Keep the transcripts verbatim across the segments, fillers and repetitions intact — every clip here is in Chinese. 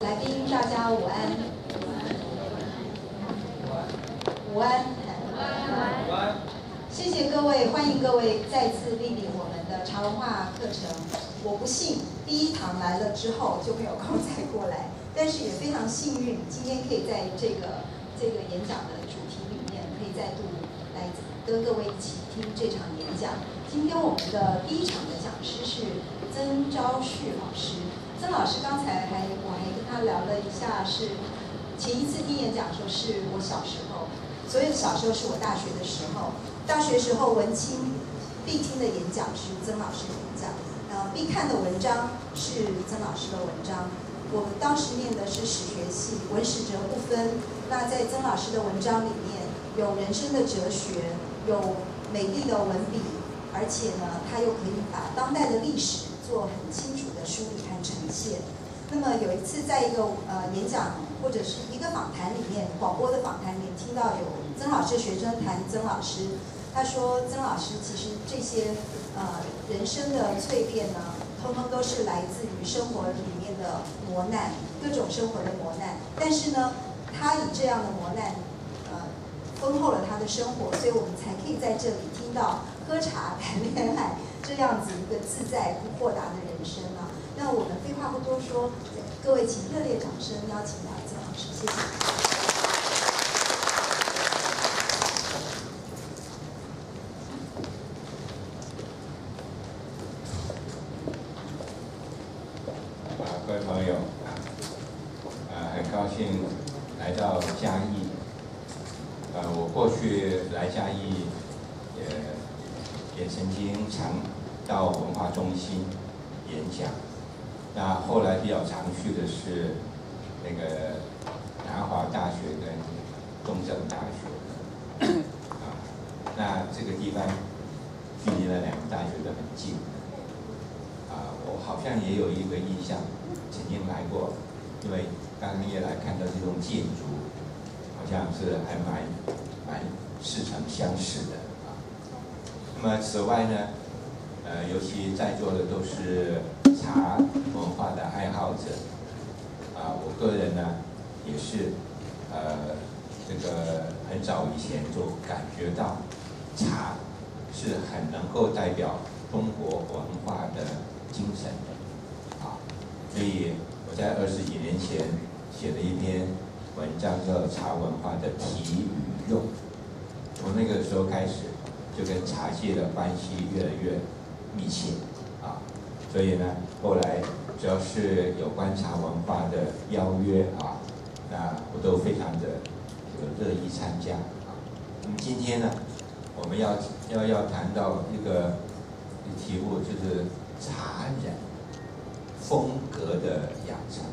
来宾大家午安，午安，午安，谢谢各位，欢迎各位再次莅临我们的茶文化课程。我不信第一堂来了之后就没有空再过来，但是也非常幸运，今天可以在这个这个演讲的主题里面，可以再度来跟各位一起听这场演讲。今天我们的第一场的讲师是曾昭旭老师。曾老师刚才还我还跟他聊了一下，是前一次听演讲的时候是我小时候，所谓的小时候是我大学的时候，大学时候文青必听的演讲是曾老师的演讲，呃必看的文章是曾老师的文章。我们当时念的是史学系，文史哲不分。那在曾老师的文章里面，有人生的哲学，有美丽的文笔，而且呢，他又可以把当代的历史做很清楚的梳理和呈现。那么有一次在一个呃演讲或者是一个访谈里面，广播的访谈里面听到有曾老师的学生谈曾老师，他说曾老师其实这些呃人生的淬炼呢，通通都是来自于生活里面的磨难，各种生活的磨难。但是呢，他以这样的磨难呃丰厚了他的生活，所以我们才可以在这里听到喝茶谈恋爱这样子一个自在不豁达的人生啊。那我们废话不多说，各位请热烈掌声邀请来曾老师，谢谢。 啊，各位朋友，呃，很高兴来到嘉义。呃，我过去来嘉义也也曾经常到文化中心演讲。那后来比较常去的是那个南华大学跟中正大学。啊，那这个地方距离那两个大学都很近。啊，我好像也有一个印象，曾经来过，因为刚刚也来看到这栋建筑，好像是还蛮蛮似曾相识的啊。那么此外呢，呃，尤其在座的都是茶文化的爱好者，啊，我个人呢也是，呃，这个很早以前就感觉到茶是很能够代表中国文化的精神的，啊，所以我在二十几年前写了一篇文章叫《茶文化的体与用》，从那个时候开始，就跟茶界的关系越来越密切，啊，所以呢，后来只要是有关茶文化的邀约啊，那我都非常的这个乐意参加啊。那么今天呢，我们要要要谈到一个题目，就是茶人风格的养成。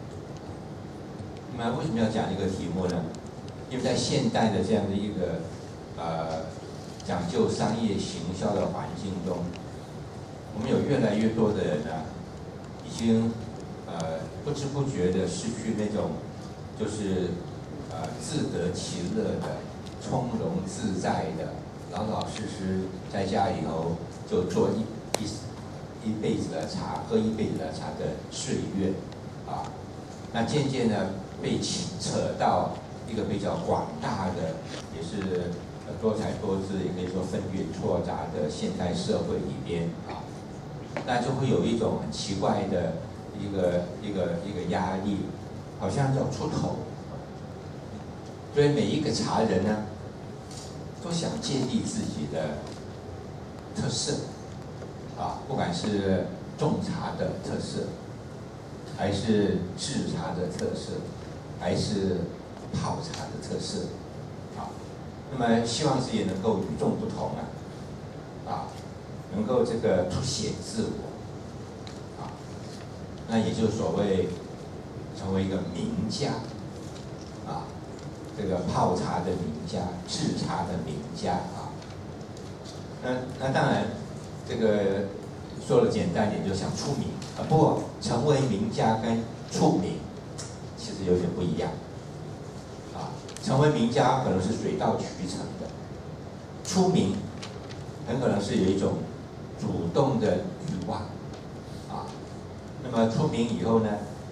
那么为什么要讲这个题目呢？因为在现代的这样的一个呃讲究商业行销的环境中，我们有越来越多的人呢，已经呃不知不觉的失去那种就是呃自得其乐的、从容自在的、老老实实在家里头就做一一一辈子的茶，喝一辈子的茶的岁月啊。那渐渐的被扯到一个比较广大的，也是多彩多姿，也可以说纷纭错杂的现代社会里边啊。那就会有一种很奇怪的一个一个一个压力，好像要出头。所以每一个茶人呢，都想建立自己的特色，啊，不管是种茶的特色，还是制茶的特色，还是泡茶的特色，啊，那么希望自己能够与众不同啊，啊。能够这个凸显自我，啊，那也就是所谓成为一个名家，啊，这个泡茶的名家，制茶的名家啊。那那当然，这个说的简单点，就想出名啊。不过成为名家跟出名其实有点不一样，啊，成为名家可能是水到渠成的，出名很可能是有一种主动的欲望，啊，那么出名以后呢，人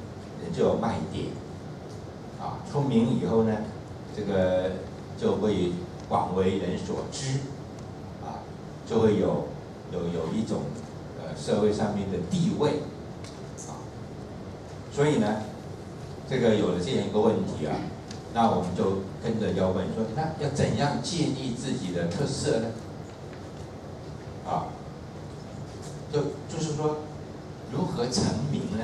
们就有卖点，啊，出名以后呢，这个就会广为人所知，啊，就会有有有一种呃社会上面的地位，啊，所以呢，这个有了这样一个问题啊，那我们就跟着要问说，那要怎样建立自己的特色呢？啊，就就是说，如何成名呢？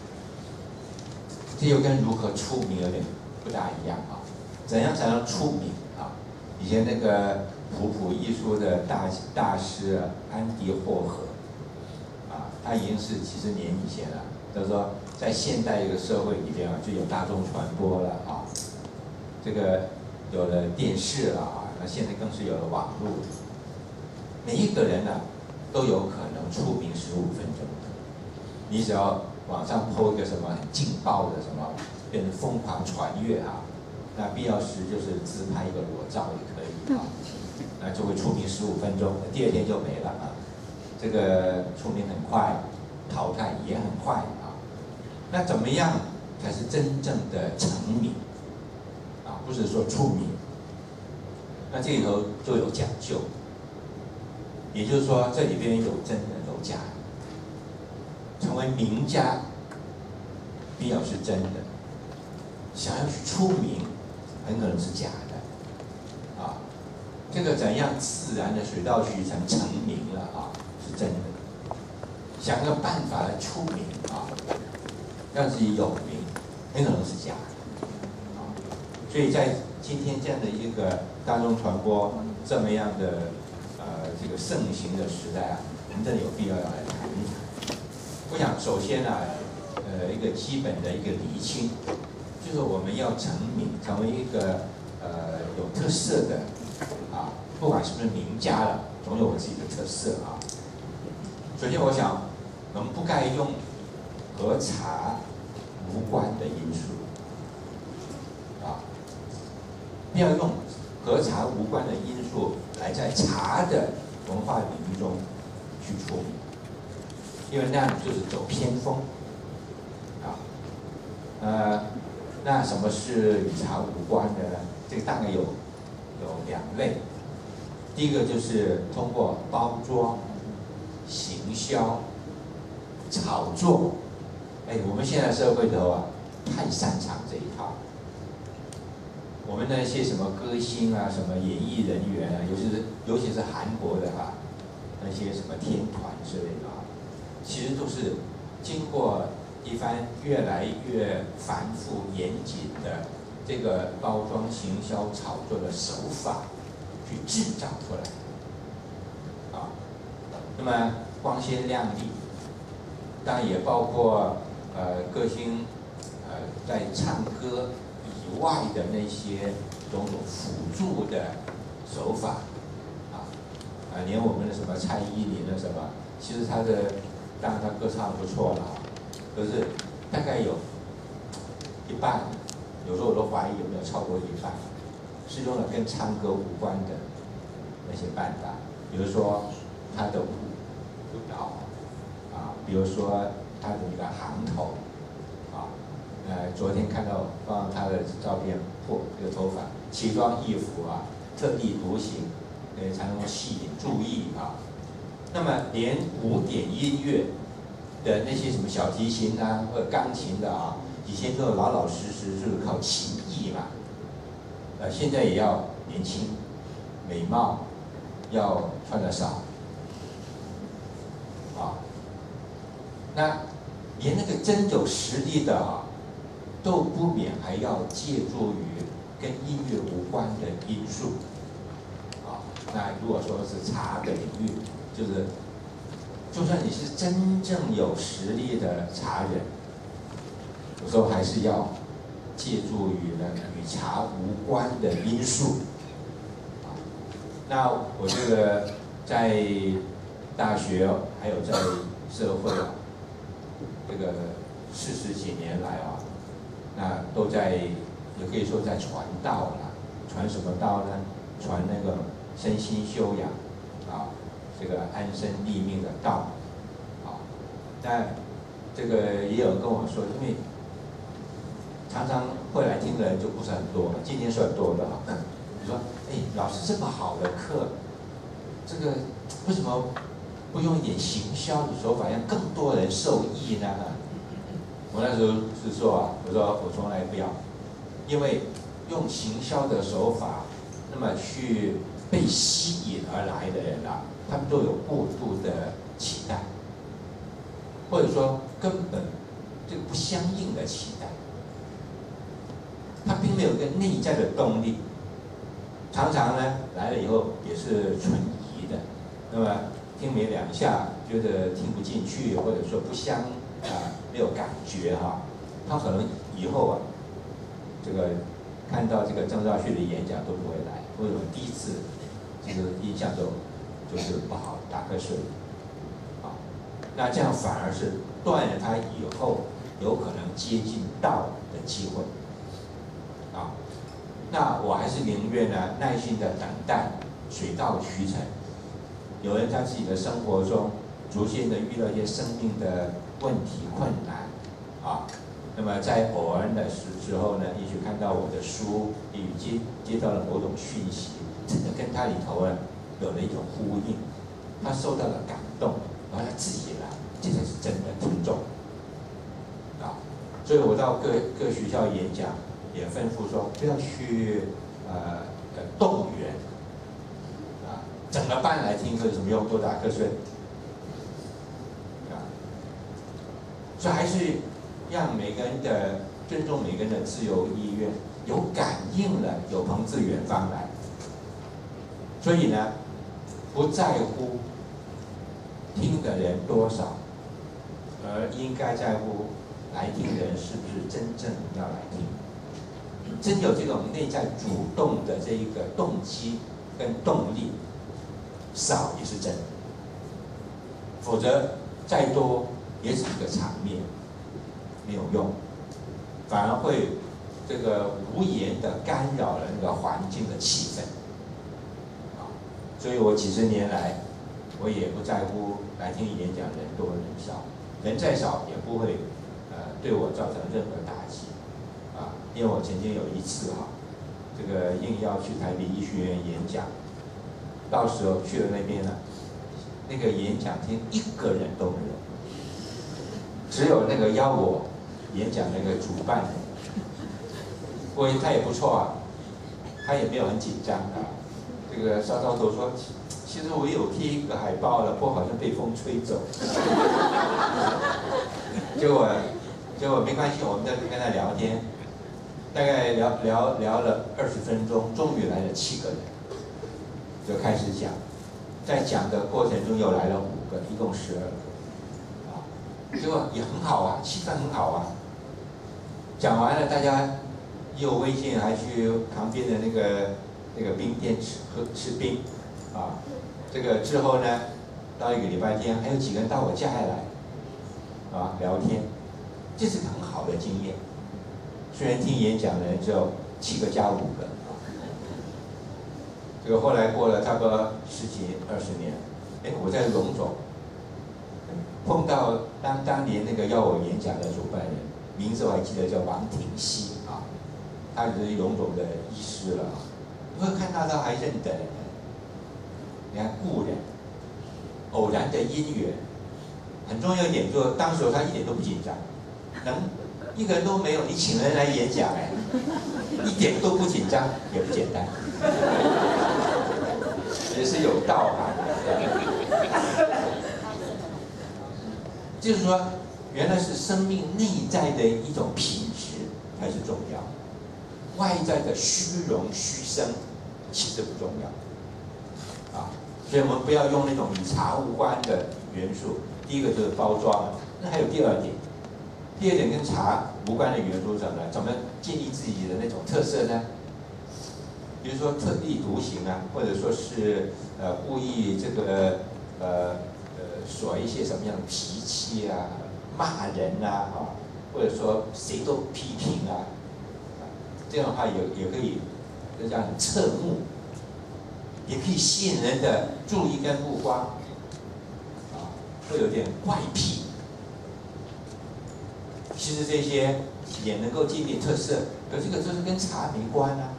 这又跟如何出名有点不大一样啊。怎样才能出名啊？以前那个普普艺术的大大师啊，安迪霍赫啊，他已经是几十年以前了。他说，在现代一个社会里边啊，就有大众传播了啊，这个有了电视了啊，那现在更是有了网络。每一个人呢、啊，都有可能出名十五分钟。你只要网上 po 一个什么很劲爆的什么，变成疯狂传阅啊，那必要时就是自拍一个裸照也可以啊，那就会出名十五分钟，第二天就没了啊。这个出名很快，淘汰也很快啊。那怎么样才是真正的成名啊？不是说出名，那这里头就有讲究。也就是说，这里边有真的有假的。成为名家，必要是真的；想要去出名，很可能是假的。啊，这个怎样自然的水到渠成成名了啊，是真的。想个办法来出名啊，让自己有名，很可能是假的。啊，所以在今天这样的一个大众传播这么样的呃这个盛行的时代啊，我们真的有必要要来谈一谈。我想，首先呢、啊，呃，一个基本的一个厘清，就是我们要成名，成为一个呃有特色的啊，不管是不是名家了，总有我自己的特色啊。首先，我想，我们不该用和茶无关的因素啊，不要用和茶无关的因素来在茶的文化领域中去出名。因为那样就是走偏锋，啊，呃，那什么是与茶无关的呢？这个大概有有两类，第一个就是通过包装、行销、炒作，哎，我们现在社会头啊，太擅长这一套。我们那些什么歌星啊，什么演艺人员啊，尤其是尤其是韩国的哈、啊，那些什么天团之类的啊。其实都是经过一番越来越繁复严谨的这个包装、行销、炒作的手法去制造出来的，啊，那么光鲜亮丽，当然也包括呃歌星呃在唱歌以外的那些种种辅助的手法，啊啊，连我们的什么蔡依林的什么，其实她的。当然，他歌唱不错了，可是大概有一半，有时候我都怀疑有没有超过一半，是用了跟唱歌无关的那些办法，比如说他的舞舞蹈啊，比如说他的一个行头啊，呃，昨天看到放他的照片，破这个头发，奇装异服啊，特立独行，呃，才能够吸引注意啊。那么连古典音乐的那些什么小提琴啊，或者钢琴的啊，以前都老老实实就是靠琴艺嘛，呃，现在也要年轻、美貌，要穿得少，啊，那连那个真有实力的啊，都不免还要借助于跟音乐无关的因素，啊，那如果说是茶的领域。就是，就算你是真正有实力的茶人，有时候还是要借助于呢与茶无关的因素。啊，那我这个在大学还有在社会啊，这个四十几年来啊，那都在也可以说在传道了。传什么道呢？传那个身心修养啊。这个安身立命的道，啊，但这个也有人跟我说，因为常常会来听的人就不是很多，今天是很多的哈。你说，哎，老师这么好的课，这个为什么不用一点行销的手法，让更多人受益呢？我那时候是说啊，我说我从来不要，因为用行销的手法，那么去被吸引而来的人啊，他们都有过度的期待，或者说根本这个不相应的期待，他并没有一个内在的动力，常常呢来了以后也是存疑的，那么听没两下觉得听不进去，或者说不相啊没有感觉哈、啊，他可能以后啊这个看到这个郑兆旭的演讲都不会来，为什么？第一次这个印象都就是不好，打瞌睡啊，那这样反而是断了他以后有可能接近道的机会啊。那我还是宁愿呢耐心的等待，水到渠成。有人在自己的生活中逐渐的遇到一些生命的问题困难啊，那么在偶然的时之后呢，也许看到我的书，也许接接到了某种讯息，真的跟他里头呢有了一种呼应，他受到了感动，然后他自己来，这才是真的听众啊。所以我到各各学校演讲，也吩咐说不要去呃呃动员啊，整个班来听课有什么用？多打瞌睡啊。所以还是让每个人的尊重每个人的自由意愿，有感应了，有朋自远方来。所以呢，不在乎听的人多少，而应该在乎来听的人是不是真正要来听。真有这种内在主动的这一个动机跟动力，少也是真的，否则再多也只是个场面，没有用，反而会这个无言的干扰了那个环境的气氛。啊，所以我几十年来，我也不在乎来听演讲人多人少，人再少也不会呃对我造成任何打击。啊，因为我曾经有一次哈、啊，这个应邀去台北医学院演讲，到时候去了那边呢，那个演讲厅一个人都没有，只有那个邀我演讲那个主办人，不过他也不错啊，他也没有很紧张啊，这个搔搔头说，其实我有贴一个海报了，不过好像被风吹走，结果结果没关系，我们在跟他聊天。大概聊聊聊了二十分钟，终于来了七个人，就开始讲。在讲的过程中又来了五个，一共十二个，啊，结果也很好啊，气氛很好啊。讲完了，大家也有微信，还去旁边的那个那个冰店吃喝吃冰，啊，这个之后呢，到一个礼拜天，还有几个人到我家还来，啊，聊天，这是很好的经验。虽然听演讲的人只有七个加五个，这个后来过了差不多十几二十年，哎，我在荣总碰到当当年那个要我演讲的主办人，名字我还记得叫王廷熙啊，他是荣总的医师了啊，你会看到他还认得人，你看故人，偶然的因缘，很重要一点就是当时他一点都不紧张，能。一个人都没有，你请人来演讲哎，一点都不紧张，也不简单，也是有道行的。就是说，原来是生命内在的一种品质才是重要，外在的虚荣虚声其实不重要。啊，所以我们不要用那种与茶无关的元素。第一个就是包装，那还有第二点。第二点跟茶无关的元素是什么呢？怎么建立自己的那种特色呢？比如说特立独行啊，或者说是呃故意这个呃呃耍一些什么样的脾气啊，骂人啊，啊，或者说谁都批评啊，这样的话也也可以，这叫很侧目，也可以吸引人的注意跟目光，啊，会有点怪癖。其实这些也能够界定特色，可这个就是跟茶没关啊，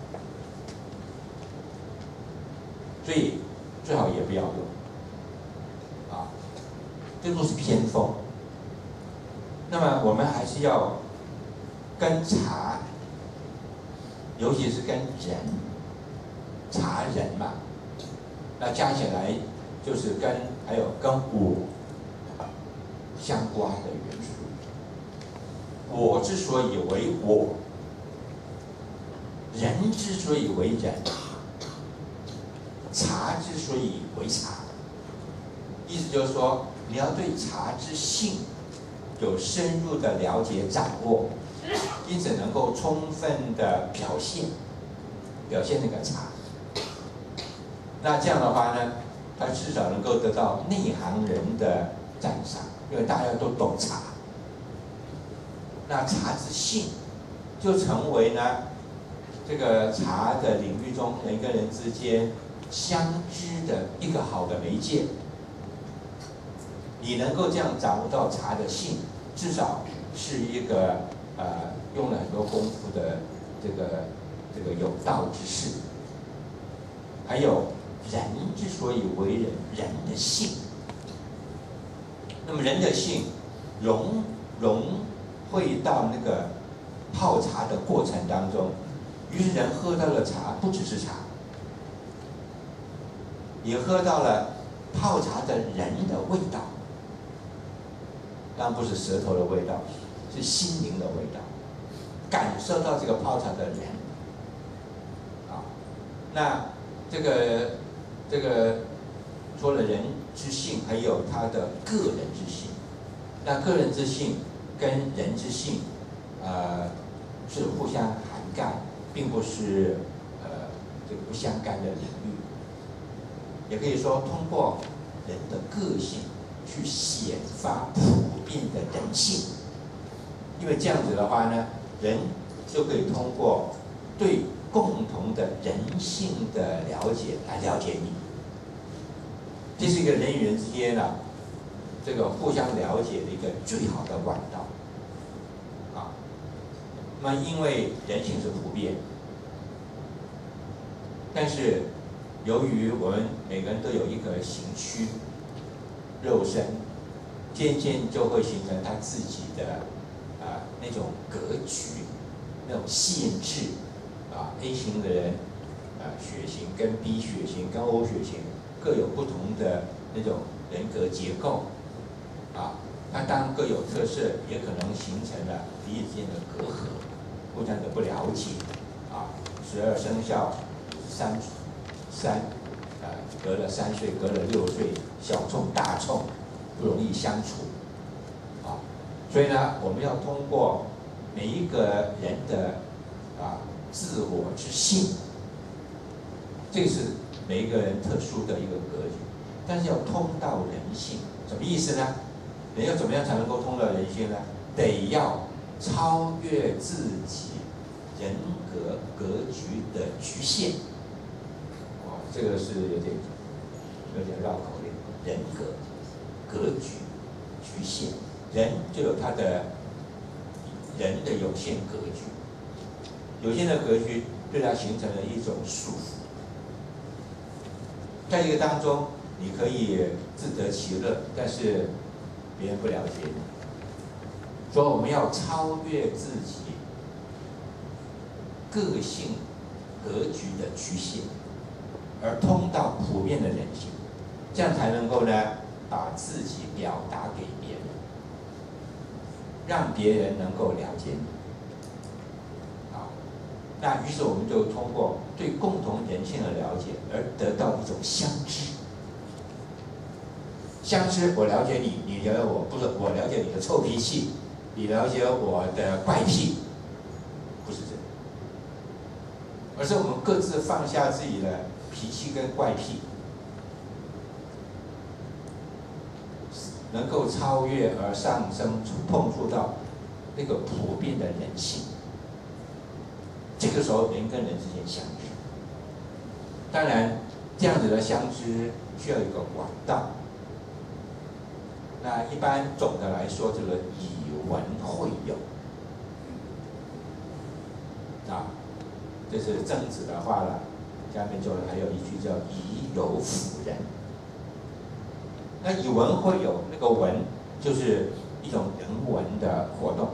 所以最好也不要用啊，这都是偏锋。那么我们还是要跟茶，尤其是跟人，茶人嘛，那加起来就是跟还有跟我相关的元素。我之所以为我，人之所以为人，茶之所以为茶，意思就是说，你要对茶之性有深入的了解掌握，因此能够充分的表现，表现那个茶。那这样的话呢，他至少能够得到内行人的赞赏，因为大家都懂茶。那茶之性，就成为呢这个茶的领域中人跟人之间相知的一个好的媒介。你能够这样掌握到茶的性，至少是一个呃用了很多功夫的这个这个有道之士。还有人之所以为人，人的性。那么人的性融融会到那个泡茶的过程当中，于是人喝到了茶，不只是茶，也喝到了泡茶的人的味道。当然不是舌头的味道，是心灵的味道，感受到这个泡茶的人，啊，那这个这个除了人之性，还有他的个人之性。那个人之性跟人之性，呃，是互相涵盖，并不是呃这个不相干的领域。也可以说，通过人的个性去显发普遍的人性，因为这样子的话呢，人就可以通过对共同的人性的了解来了解你。这是一个人与人之间啊，这个互相了解的一个最好的管道啊。那么，因为人性是普遍，但是由于我们每个人都有一个形躯、肉身，渐渐就会形成他自己的啊那种格局、那种限制啊。A 型的人啊，血型跟 B 血型跟 O 血型各有不同的那种人格结构啊。那当然各有特色，也可能形成了彼此间的隔阂，互相的不了解啊。十二生肖三三啊，隔了三岁，隔了六岁，小冲大冲，不容易相处啊。所以呢，我们要通过每一个人的啊自我之性，这是每一个人特殊的一个格局，但是要通到人性，什么意思呢？人要怎么样才能够通到人性呢？得要超越自己人格格局的局限。哦，这个是有点有点绕口令。人格、格局、局限，人就有他的人的有限格局，有限的格局对他形成了一种束缚。在这个当中，你可以自得其乐，但是别人不了解你。所以我们要超越自己个性格局的局限，而通到普遍的人性，这样才能够呢把自己表达给别人，让别人能够了解你。好，那于是我们就通过对共同人性的了解，而得到一种相知。相知，我了解你，你了解我，不是我了解你的臭脾气，你了解我的怪癖，不是这样，而是我们各自放下自己的脾气跟怪癖，能够超越而上升，碰触到那个普遍的人性。这个时候，人跟人之间相知。当然，这样子的相知需要一个管道。那一般总的来说，这个以文会友， 啊，这是曾子的话了。下面就还有一句叫“以有辅人”。那以文会友，那个文就是一种人文的活动。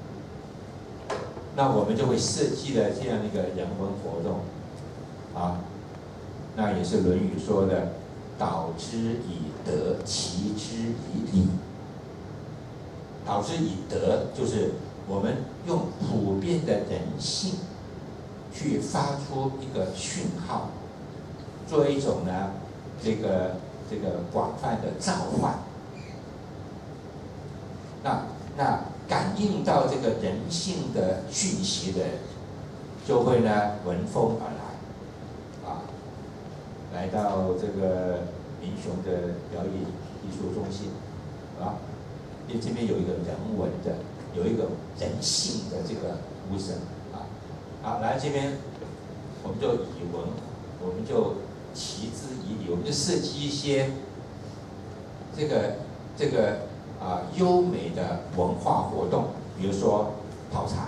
那我们就会设计了这样一个人文活动，啊，那也是《论语》说的“导之以德，齐之以礼”。导之以德，就是我们用普遍的人性去发出一个讯号，做一种呢这个这个广泛的召唤。那那感应到这个人性的讯息的人，就会呢闻风而来，啊，来到这个民雄的表演艺术中心，啊。因为这边有一个人文的，有一个人性的这个呼声啊，好，来这边我们就以文，我们就齐之以礼，我们就设计一些这个这个啊优美的文化活动，比如说泡茶，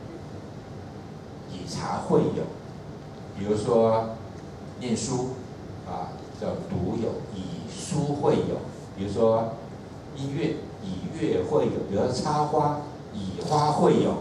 以茶会友，比如说念书啊叫读友，以书会友，比如说音乐。以乐会友，比如说插花，以花会友，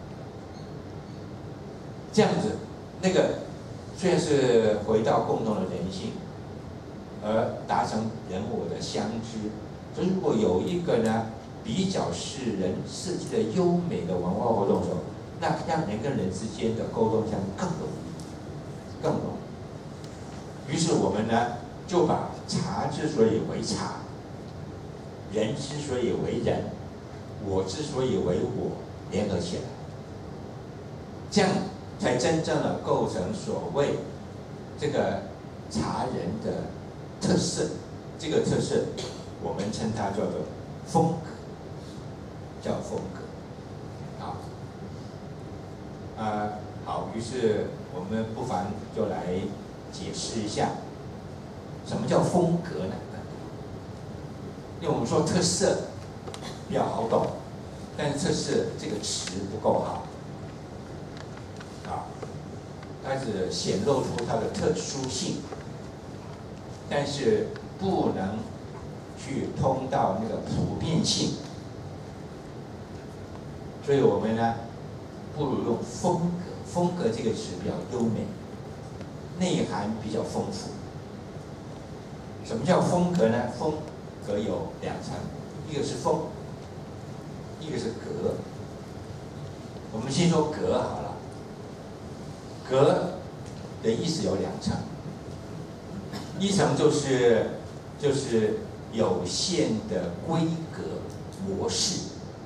这样子，那个虽然是回到共同的人性，而达成人我的相知。所以如果有一个呢比较是人设计的优美的文化活动的时候，那让人跟人之间的沟通相更容易，更容易。于是我们呢就把茶之所以为茶，人之所以为人，我之所以为我，联合起来，这样才真正的构成所谓这个茶人的特色。这个特色，我们称它叫做风格，叫风格。啊，啊，好，于是我们不妨就来解释一下，什么叫风格呢？因为我们说特色比较好懂，但是特色这个词不够好，啊，它只显露出它的特殊性，但是不能去通到那个普遍性，所以我们呢，不如用风格。风格这个词比较优美，内涵比较丰富。什么叫风格呢？风格有两层，一个是风，一个是格。我们先说格好了。格的意思有两层，一层就是就是有限的规格模式，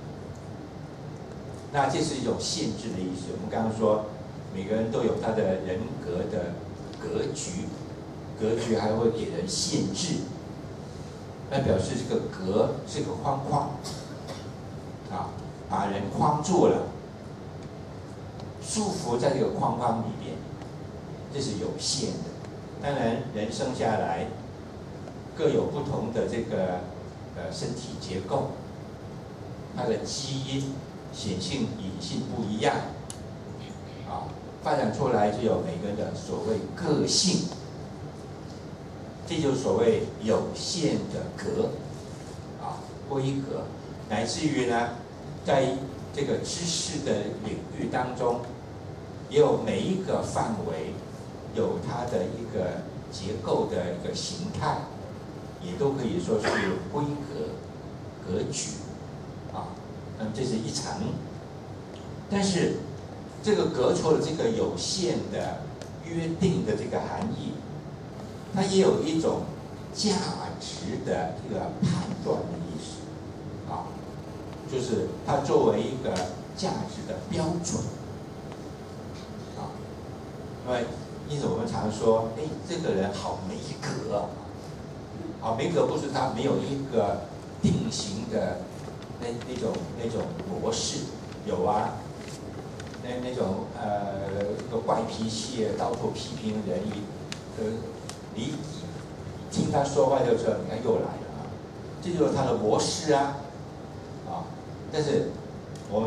那这是一种限制的意思。我们刚刚说，每个人都有他的人格的格局，格局还会给人限制。那表示这个格是个框框，啊，把人框住了，束缚在这个框框里面，这是有限的。当然，人生下来各有不同的这个呃身体结构，它的基因显性、隐性不一样，啊，发展出来就有每个人的所谓个性。这就是所谓有限的格，啊，规格，乃至于呢，在这个知识的领域当中，也有每一个范围有它的一个结构的一个形态，也都可以说是规格、格局，啊，那么这是一层。但是这个格除了这个有限的约定的这个含义，它也有一种价值的一个判断的意思，啊，就是它作为一个价值的标准，啊，那么因此我们常说，哎，这个人好没格啊，好没格不是他没有一个定型的那那种那种模式，有啊，那那种呃一个怪脾气，到处批评人一，呃。你听他说话就知道，你看又来了啊，这就是他的模式啊，啊！但是我们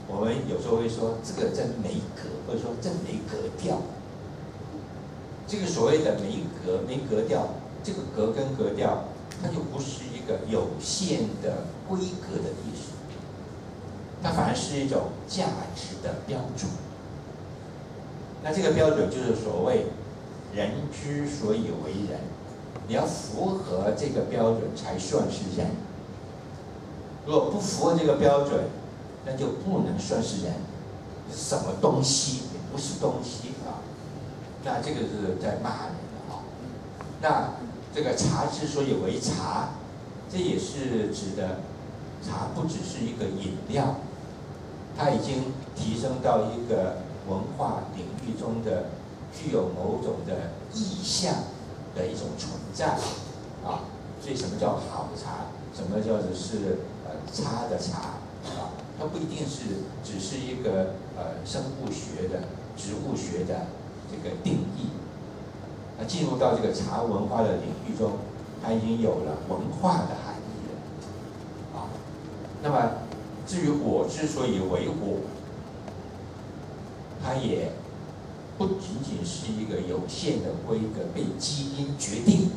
我们有时候会说这个真没格，或者说真没格调。这个所谓的没格、没格调，这个格跟格调，它就不是一个有限的规格的意思，它反而是一种价值的标准。那这个标准就是所谓人之所以为人，你要符合这个标准才算是人。如果不符合这个标准，那就不能算是人，什么东西也不是东西啊。那这个是在骂人的啊。那这个茶之所以为茶，这也是指的茶不只是一个饮料，它已经提升到一个文化领域中的具有某种的意象的一种存在啊。所以什么叫好茶？什么叫做是呃差的茶啊？它不一定是只是一个呃生物学的、植物学的这个定义。那进入到这个茶文化的领域中，它已经有了文化的含义了啊。那么至于我之所以为我，它也不仅仅是一个有限的规格被基因决定，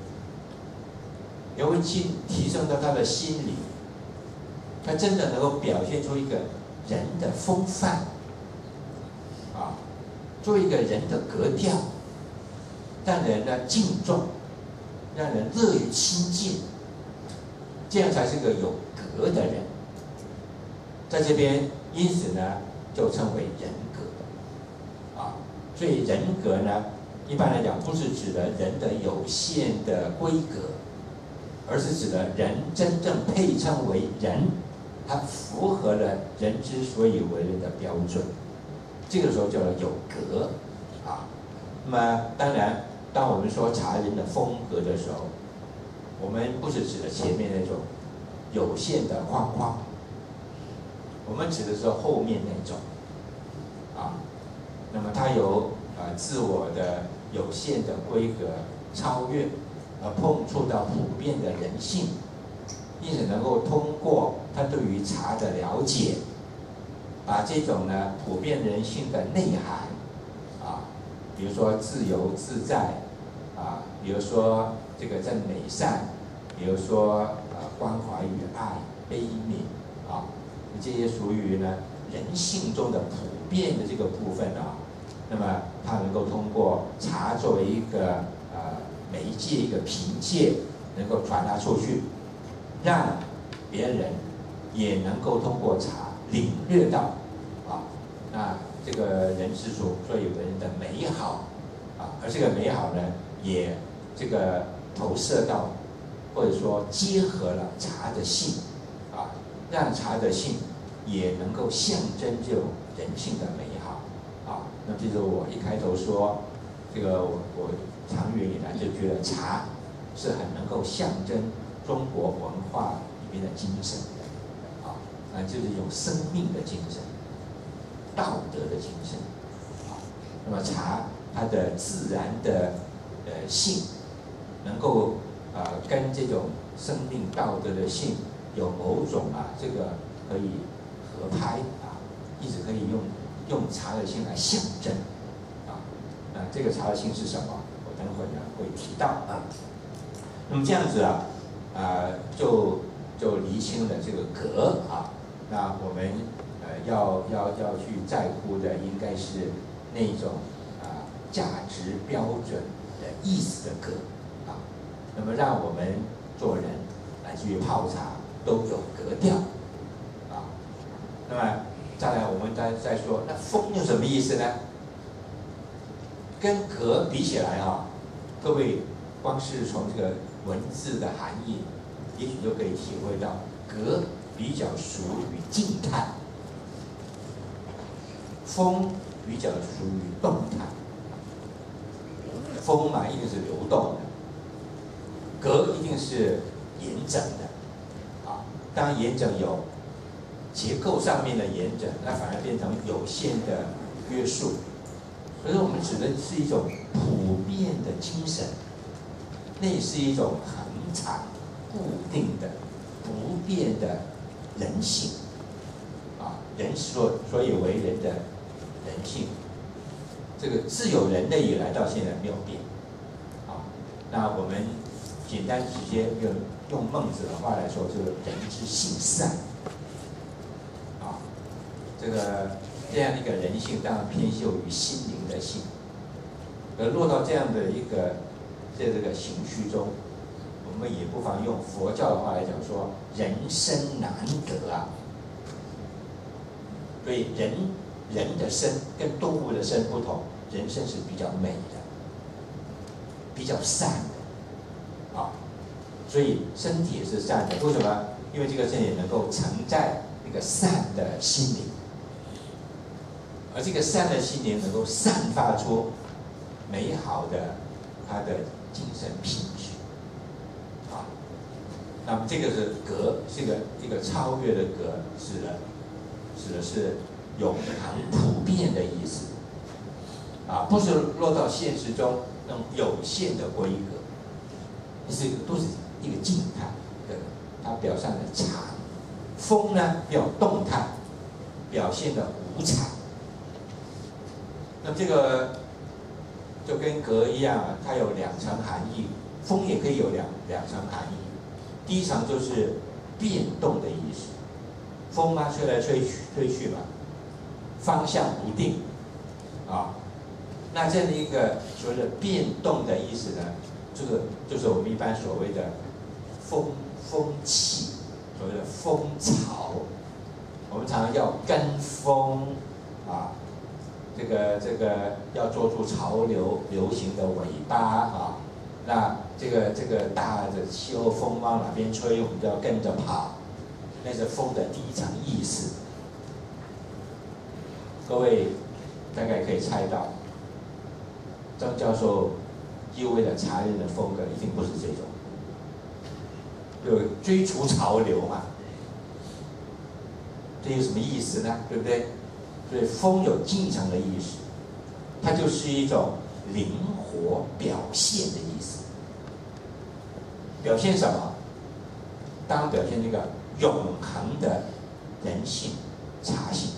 也会进提升到他的心理，他真的能够表现出一个人的风范啊，做一个人的格调，让人呢敬重，让人乐于亲近，这样才是个有格的人。在这边，因此呢，就称为人格啊。所以人格呢，一般来讲不是指的人的有限的规格，而是指的人真正配称为人，它符合了人之所以为人的标准。这个时候叫做有格啊。那么当然，当我们说茶人的风格的时候，我们不是指的前面那种有限的框框，我们指的是后面那种啊。那么它有呃自我的有限的规格超越，而碰触到普遍的人性，因此能够通过他对于茶的了解，把这种呢普遍人性的内涵啊，比如说自由自在啊，比如说这个真美善，比如说呃关怀与爱、悲悯啊，这些属于呢人性中的普遍的这个部分啊。那么它能够通过茶作为一个呃媒介、一个凭借，能够传达出去，让别人也能够通过茶领略到啊，那这个人之所所以为人的美好啊，而这个美好呢，也这个投射到或者说结合了茶的性啊，让茶的性也能够象征这种人性的美好啊。那这就是我一开头说，这个我我长远以来就觉得茶是很能够象征中国文化里面的精神的啊，啊就是一种生命的精神、道德的精神啊。那么茶它的自然的呃性，能够啊、呃、跟这种生命道德的性有某种啊这个可以合拍啊，一直可以用用茶的性来象征啊。那这个茶的性是什么？我等会呢会提到啊。那么这样子啊，呃，就就厘清了这个格啊。那我们呃要要要去在乎的应该是那种啊价值标准的意思的格啊。那么让我们做人乃至于泡茶都有格调啊。那么再来，我们再再说，那风有什么意思呢？跟格比起来啊，各位光是从这个文字的含义，也许就可以体会到，格比较属于静态，风比较属于动态。风嘛，一定是流动的，格一定是严整的啊。当然，严整有结构上面的严整，那反而变成有限的约束。所以我们指的是一种普遍的精神，那是一种恒常、固定的、不变的人性啊。 人所所以为人的人性，这个自有人类以来到现在没有变。啊，那我们简单直接用用孟子的话来说，就是人之性善。啊，这个这样一个人性，当然偏向于心灵的性，而落到这样的一个在这个情绪中，我们也不妨用佛教的话来讲说，人生难得啊。所以人人的生跟动物的生不同，人生是比较美的，比较善的，啊，所以身体也是善的。为什么？因为这个身体能够承载一个善的心灵，而这个善的心灵能够散发出美好的他的精神品质，啊，那么这个是格，是一个一个超越的格，指的指的是永恒普遍的意思，啊，不是落到现实中那种有限的规格，是都是一个静态的，它表现的常。风呢比较动态，表现的无常。那这个就跟格一样啊，它有两层含义。风也可以有两两层含义。第一层就是变动的意思，风嘛吹来吹去吹去嘛，方向不定啊。那这样的一个所谓的变动的意思呢，这个就是我们一般所谓的风风气，所谓的风潮。我们常常要跟风啊，这个这个要捉住潮流流行的尾巴啊。那这个这个大的气候风往哪边吹，我们就要跟着跑，那是风的第一层意思。各位大概可以猜到，张教授意味的茶人的风格一定不是这种，有追逐潮流嘛，这有什么意思呢？对不对？所以风有进程的意思，它就是一种灵活表现的意思。表现什么？当然表现那个永恒的人性、茶性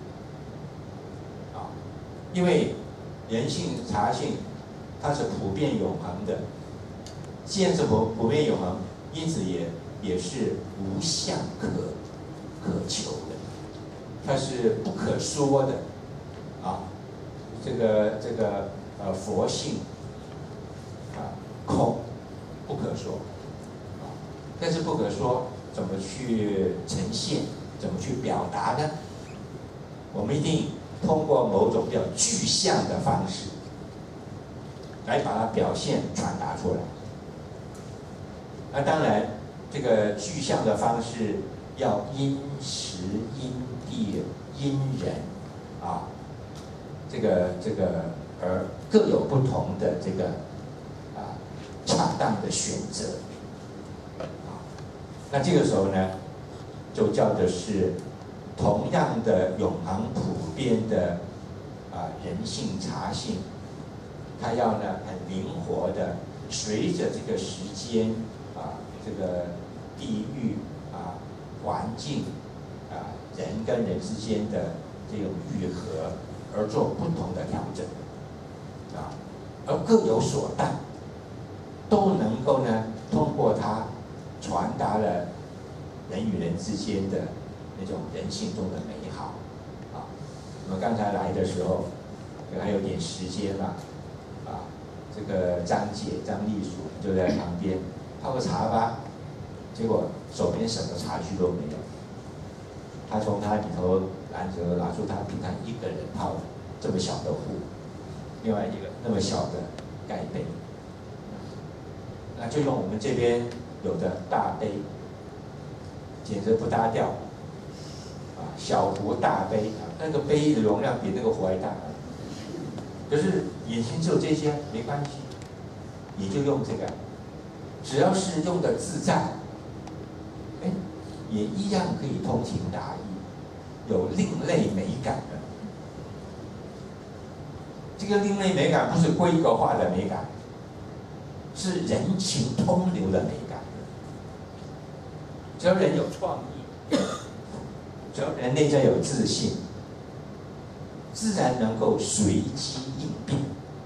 啊，因为人性、茶性它是普遍永恒的，既然是普普遍永恒，因此也也是无相可可求的，它是不可说的啊。这个这个呃佛性啊空不可说啊，但是不可说怎么去呈现，怎么去表达呢？我们一定通过某种比较具象的方式来把它表现传达出来。那当然，这个具象的方式要因时、因地、因人啊，这个这个而各有不同的这个啊恰当的选择啊。那这个时候呢，就叫的是同样的永恒普遍的啊人性茶性，它要呢很灵活的随着这个时间啊这个地域啊环境啊人跟人之间的这种愈合而做不同的调整啊，而各有所当，都能够呢通过它传达了人与人之间的那种人性中的美好啊。我们刚才来的时候，还有点时间嘛，啊，这个张姐张丽淑就在旁边泡个茶吧，结果手边什么茶具都没有，他从他里头篮子拿出他平常一个人泡的这么小的壶，另外一个那么小的盖杯，那就用我们这边有的大杯，简直不搭调。啊，小壶大杯啊，那个杯的容量比那个壶还大。可是眼前只有这些，没关系，你就用这个，只要是用的自在，哎，也一样可以通情达意，有另类美感的。这个另类美感不是规格化的美感，是人情通流的美感。只要人有创意， 只要人内在有自信，自然能够随机应变。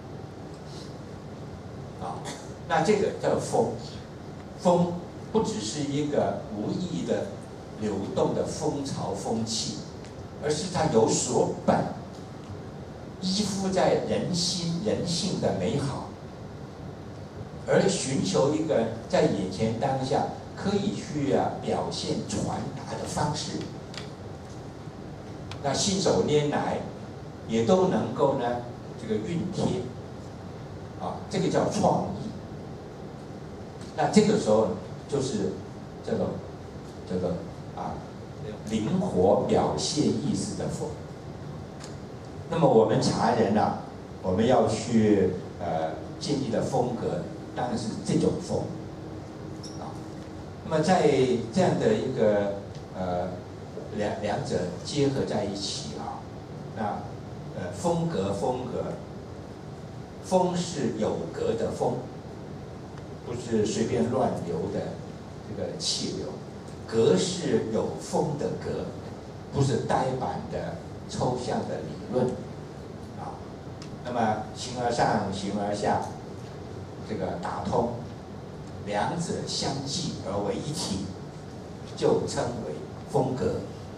啊，那这个叫风，风不只是一个无意的流动的风潮风气，而是它有所本，依附在人心人性的美好，而寻求一个在眼前当下可以去啊表现传达的方式。那信手拈来，也都能够呢这个熨贴，啊，这个叫创意。那这个时候就是这种这个啊灵活表现意思的风。那么我们茶人啊，我们要去呃建立的风格，当然是这种风。啊，那么在这样的一个呃两两者结合在一起啊，那呃风格风格，风是有格的风，不是随便乱流的这个气流，格是有风的格，不是呆板的抽象的理论啊。那么形而上形而下，这个打通，两者相继而为一体，就称为风格。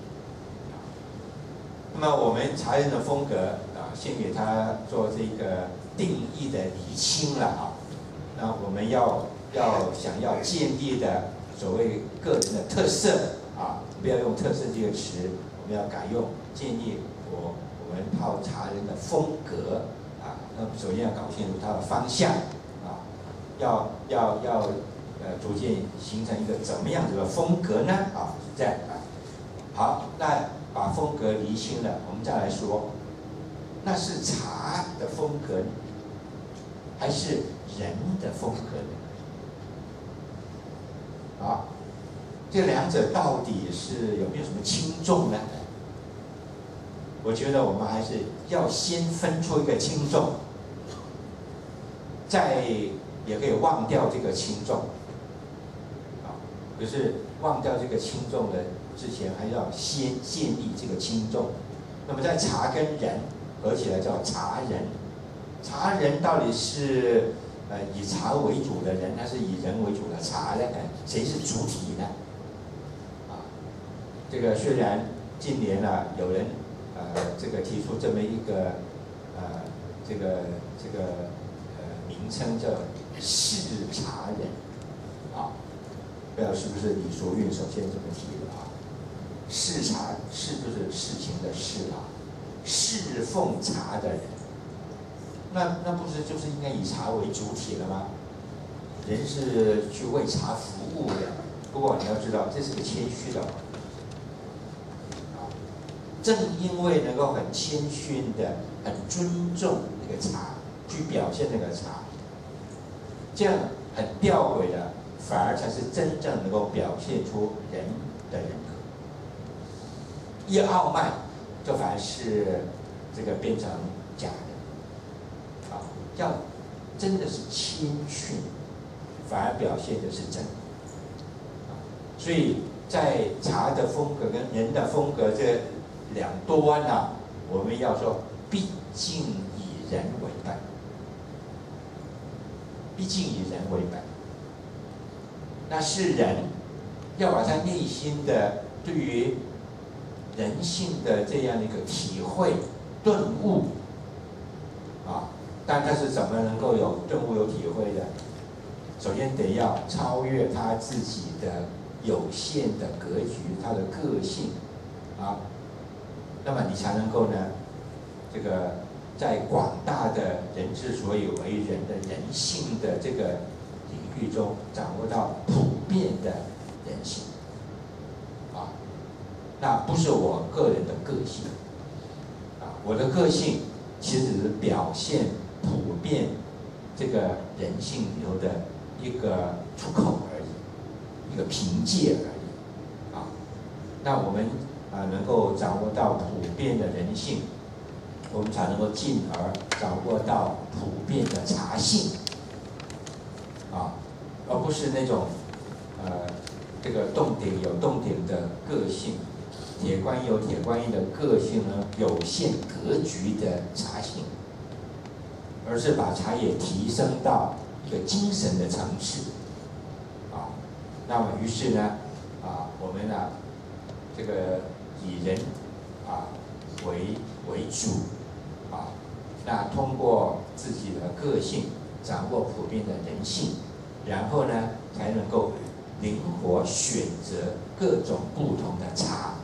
那么我们茶人的风格啊，先给他做这个定义的厘清了啊。那我们要要想要建立的所谓个人的特色啊，不要用特色这个词，我们要改用建立我我们泡茶人的风格啊。那首先要搞清楚它的方向啊，要要要呃逐渐形成一个怎么样子的风格呢？啊，是这样啊。好，那把风格厘清了，我们再来说，那是茶的风格呢，还是人的风格呢？啊，这两者到底是有没有什么轻重呢？我觉得我们还是要先分出一个轻重，再也可以忘掉这个轻重。啊，可是忘掉这个轻重的之前，还要先建立这个轻重。那么在茶跟人合起来叫茶人，茶人到底是呃以茶为主的人，还是以人为主的茶呢？谁是主体呢？啊，这个虽然近年呢、啊、有人呃这个提出这么一个呃这个这个呃名称叫视茶人，啊，不知道是不是李淑韵首先这么提的啊？视茶，视就是事情的事啊，侍奉茶的人，那那不是就是应该以茶为主体了吗？人是去为茶服务的，不过你要知道，这是个谦虚的。正因为能够很谦逊的、很尊重那个茶，去表现那个茶，这样很吊诡的，反而才是真正能够表现出人的人格。一傲慢，就反而是这个变成假的。啊，要真的是谦逊，反而表现的是真的。啊，所以在茶的风格跟人的风格这两端啊，我们要说，毕竟以人为本，毕竟以人为本。那是人要把他内心的对于人性的这样的一个体会、顿悟啊，但他是怎么能够有顿悟、有体会的？首先得要超越他自己的有限的格局，他的个性啊。那么你才能够呢，这个在广大的人之所以为人的人性的这个领域中，掌握到普遍的人性，啊，那不是我个人的个性，啊，我的个性其实只是表现普遍这个人性里头的一个出口而已，一个凭借而已，啊，那我们。啊，能够掌握到普遍的人性，我们才能够进而掌握到普遍的茶性，啊，而不是那种呃这个洞顶有洞顶的个性， 铁观音有铁观音的个性呢有限格局的茶性，而是把茶叶提升到一个精神的层次，啊，那么于是呢，啊，我们呢，这个以人啊为为主，啊，那通过自己的个性掌握普遍的人性，然后呢才能够灵活选择各种不同的茶，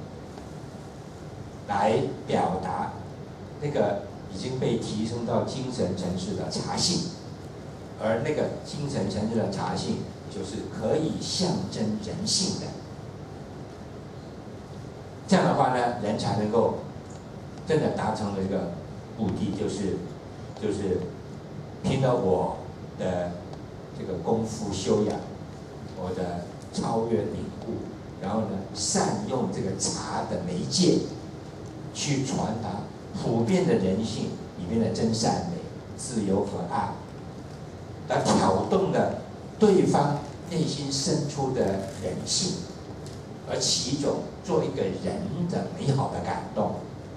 来表达那个已经被提升到精神层次的茶性，而那个精神层次的茶性，就是可以象征人性的。这样的话呢，人才能够真的达成了一个目的，就是就是凭着我的这个功夫修养，我的超越领悟，然后呢，善用这个茶的媒介，去传达普遍的人性里面的真善美、自由和爱，来挑动了对方内心深处的人性，而起一种做一个人的美好的感动。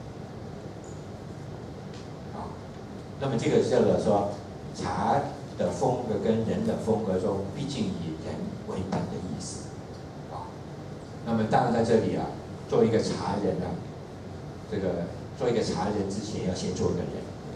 啊，那么这个叫做说茶的风格跟人的风格中，毕竟以人为本的意思。啊，那么当然在这里啊，做一个茶人啊，这个做一个茶人之前要先做一个人。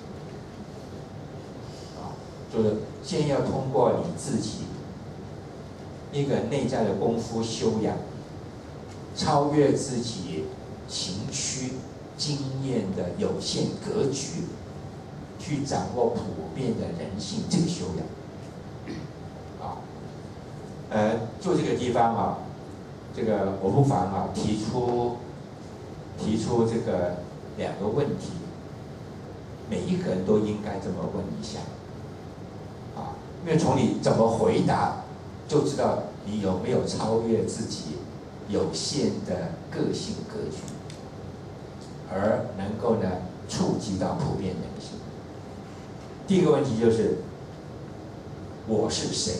啊，就是先要通过你自己一个内在的功夫修养，超越自己情绪经验的有限格局，去掌握普遍的人性这个修养。啊，呃，就这个地方啊，这个我不妨啊提出提出这个两个问题，每一个人都应该这么问一下。啊，因为从你怎么回答，就知道你有没有超越自己有限的个性格局，而能够呢触及到普遍人性。第一个问题就是我是谁？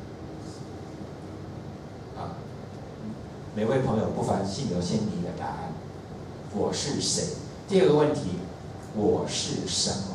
啊，每位朋友不妨心留先你的答案，我是谁？第二个问题，我是什么？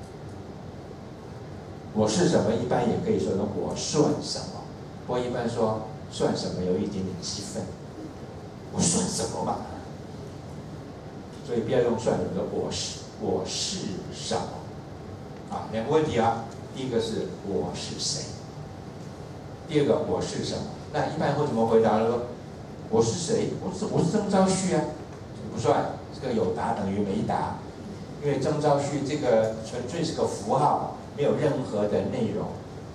我是什么？一般也可以说呢，我算什么？不过一般说算什么有一点点激愤，我算什么嘛？所以不要用算什么的，我是我是什么？啊，两个问题啊，第一个是我是谁？第二个我是什么？那一般会怎么回答呢？说我是谁？我是我是曾昭旭啊，不算，这个有答等于没答，因为曾昭旭这个纯粹是个符号，没有任何的内容。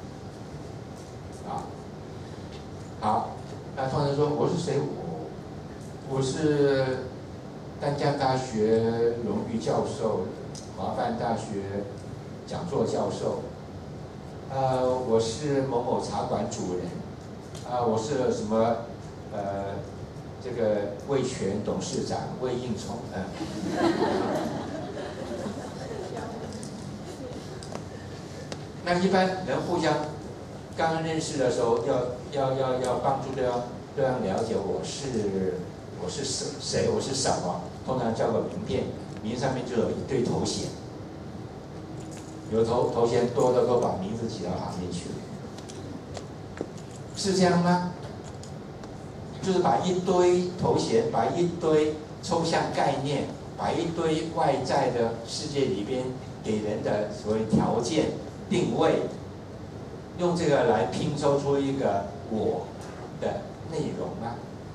啊，好，那通常说我是谁？我我是丹江大学荣誉教授，华范大学讲座教授。呃，我是某某茶馆主人。啊，我是什么？呃，这个味全董事长魏应聪。呃那一般人互相刚刚认识的时候，要要要要帮助对方对方了解我是我是谁，我是什么，通常叫个名片，名上面就有一堆头衔，有头头衔多的都把名字挤到旁边去了，是这样吗？就是把一堆头衔，把一堆抽象概念，把一堆外在的世界里边给人的所谓条件定位，用这个来拼凑出一个我的内容吗？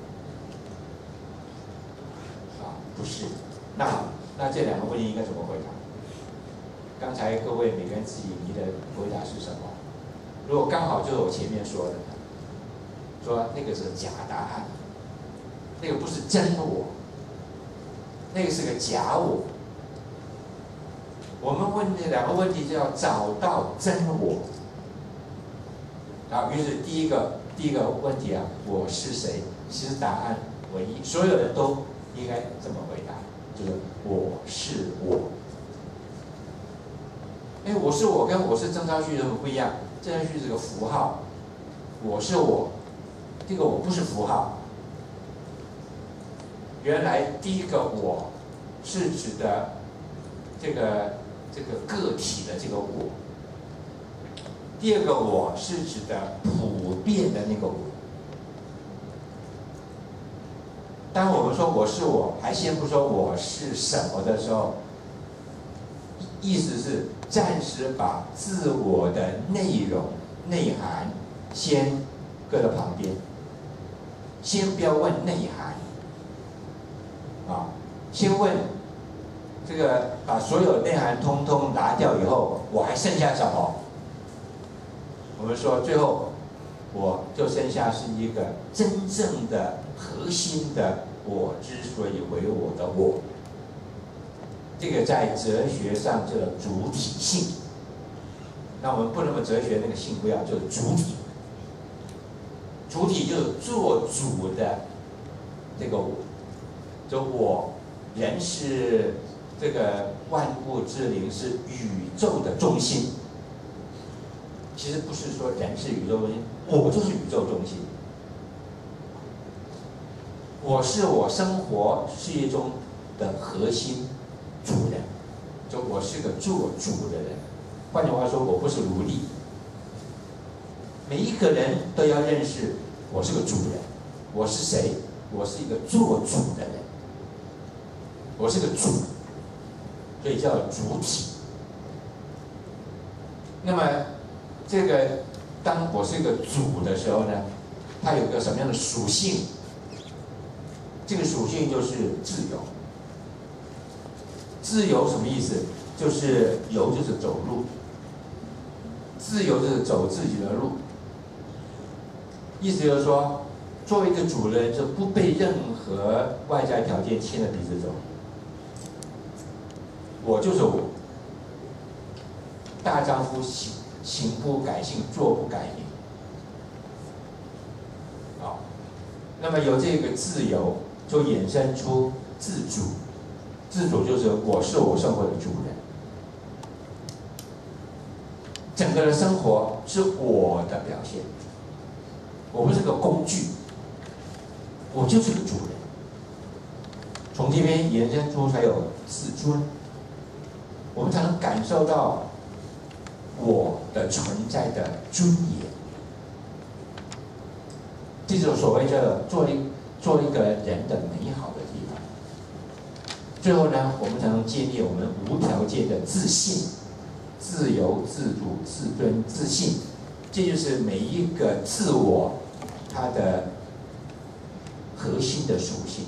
啊，不是。那好，那这两个问题应该怎么回答？刚才各位每个人自己你的回答是什么？如果刚好就是我前面说的，说那个是假答案，那个不是真我，那个是个假我。我们问这两个问题，就要找到真我。啊，于是第一个第一个问题啊，我是谁？其实答案唯一，所有人都应该这么回答，就是我是我。哎，我是我跟我是曾昭旭有什么不一样？曾昭旭是个符号，我是我，这个我不是符号。 原来第一个我是指的这个这个个体的这个我，第二个我是指的普遍的那个我。当我们说我是我，还先不说我是什么的时候，意思是暂时把自我的内容、内涵先搁到旁边，先不要问内涵，啊，先问这个，把所有内涵通通拿掉以后，我还剩下什么？我们说最后，我就剩下是一个真正的核心的我之所以为我的我。这个在哲学上叫做主体性。那我们不能哲学那个性不要，就是主体。主体就是做主的这个我，就我人是这个万物之灵，是宇宙的中心。其实不是说人是宇宙中心，我就是宇宙中心。我是我生活事业中的核心主人，就我是个做主的人。换句话说，我不是奴隶。每一个人都要认识，我是个主人。我是谁？我是一个做主的人。我是个主，所以叫主体。那么，这个当我是一个主的时候呢，它有个什么样的属性？这个属性就是自由。自由什么意思？就是游就是走路，自由就是走自己的路。意思就是说，作为一个主人，就不被任何外在条件牵着鼻子走。我就是我，大丈夫行行不改姓，坐不改名。好，那么由这个自由就衍生出自主，自主就是我是我生活的主人，整个的生活是我的表现，我不是个工具，我就是个主人。从这边衍生出才有自尊，我们才能感受到我的存在的尊严。这就是所谓的做一做一个人的美好的地方。最后呢，我们才能建立我们无条件的自信、自由、自主、自尊、自信。这就是每一个自我它的核心的属性。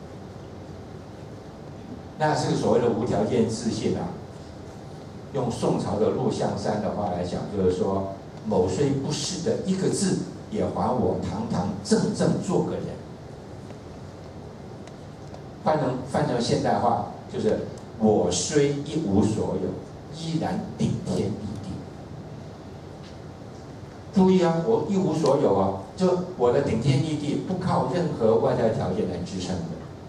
那这个所谓的无条件自信啊，用宋朝的陆象山的话来讲，就是说，某虽不识的一个字，也还我堂堂正正做个人。换成换成现代话，就是我虽一无所有，依然顶天立地。注意啊，我一无所有啊，就我的顶天立地不靠任何外在条件来支撑的。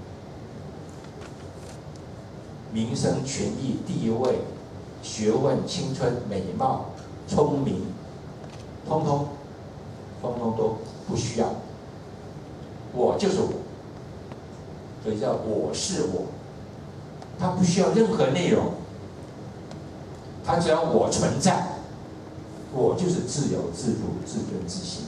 名声、权力、地位、学问、青春、美貌、聪明，通通通通都不需要。我就是我，所以叫我是我。它不需要任何内容，它只要我存在，我就是自由、自主、自尊、自信。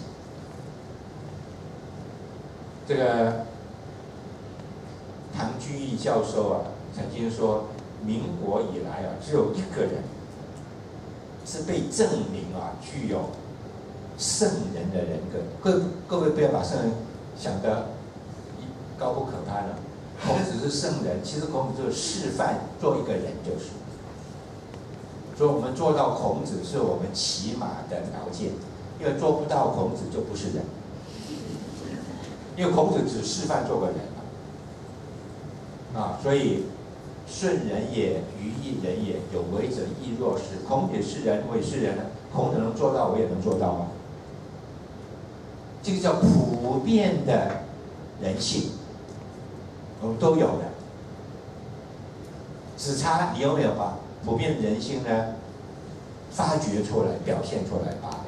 这个唐居易教授啊，曾经说，民国以来啊，只有一个人是被证明啊具有圣人的人格。各各位不要把圣人想得高不可攀了。孔子是圣人，其实孔子就是示范做一个人就是。所以我们做到孔子是我们起码的条件，因为做不到孔子就不是人。因为孔子只示范做个人嘛，啊，所以顺人也，于义人也，有为者亦若是。孔子是人，我也是人，孔子能做到，我也能做到啊。这个叫普遍的人性，我们都有的，只差你有没有把普遍人性呢发掘出来、表现出来罢了。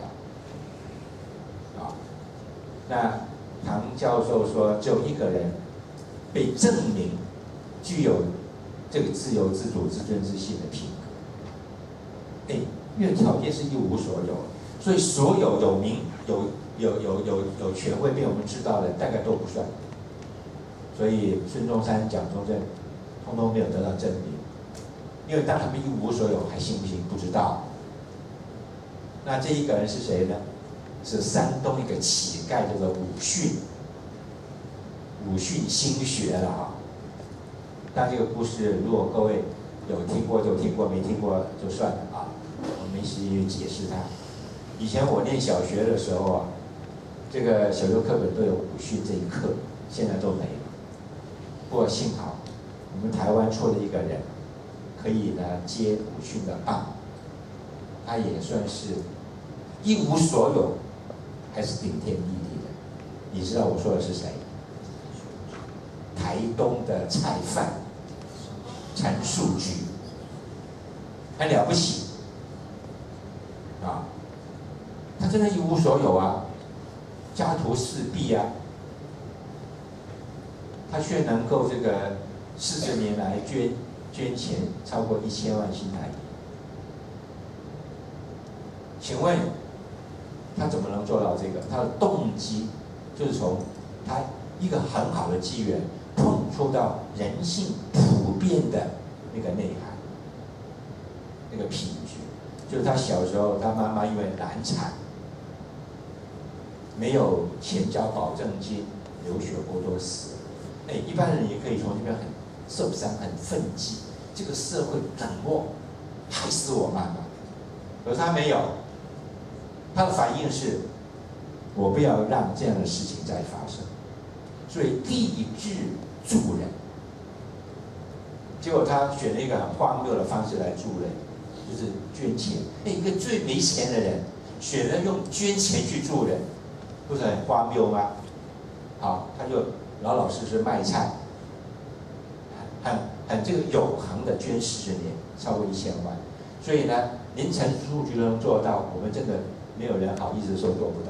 啊，那唐教授说，只有一个人被证明具有这个自由自主、自尊自信的品格。哎，因为条件是一无所有，所以所有有名、有有有有有权位被我们知道的，大概都不算。所以孙中山、蒋中正，通通没有得到证明，因为当他们一无所有，还行不行？不知道。那这一个人是谁呢？是山东一个乞丐，叫做鲁迅。鲁迅心学了啊。但这个故事，如果各位有听过就听过，没听过就算了啊。我没时间去解释它。以前我念小学的时候啊，这个小学课本都有鲁迅这一课，现在都没了。不过幸好，我们台湾出了一个人，可以呢接鲁迅的棒，他也算是一无所有，还是顶天立地的。你知道我说的是谁？台东的菜贩陈树菊，很了不起啊！他真的一无所有啊，家徒四壁啊，他却能够这个四十年来捐捐钱超过一千万新台币。请问他怎么能做到这个？他的动机就是从他一个很好的机缘碰触到人性普遍的那个内涵，那个品质。就是他小时候，他妈妈因为难产，没有钱交保证金，流血过多死了。哎，一般人也可以从这边很受伤、很愤激，这个社会冷漠，害死我妈妈。而他没有，他的反应是：我不要让这样的事情再发生，所以立志助人。结果他选了一个很荒谬的方式来助人，就是捐钱。哎，一个最没钱的人，选了用捐钱去助人，不是很荒谬吗？好，他就老老实实卖菜，很很这个永恒的捐十年，超过一千万。所以呢，连陈树菊能做到，我们真的没有人好意思说做不到。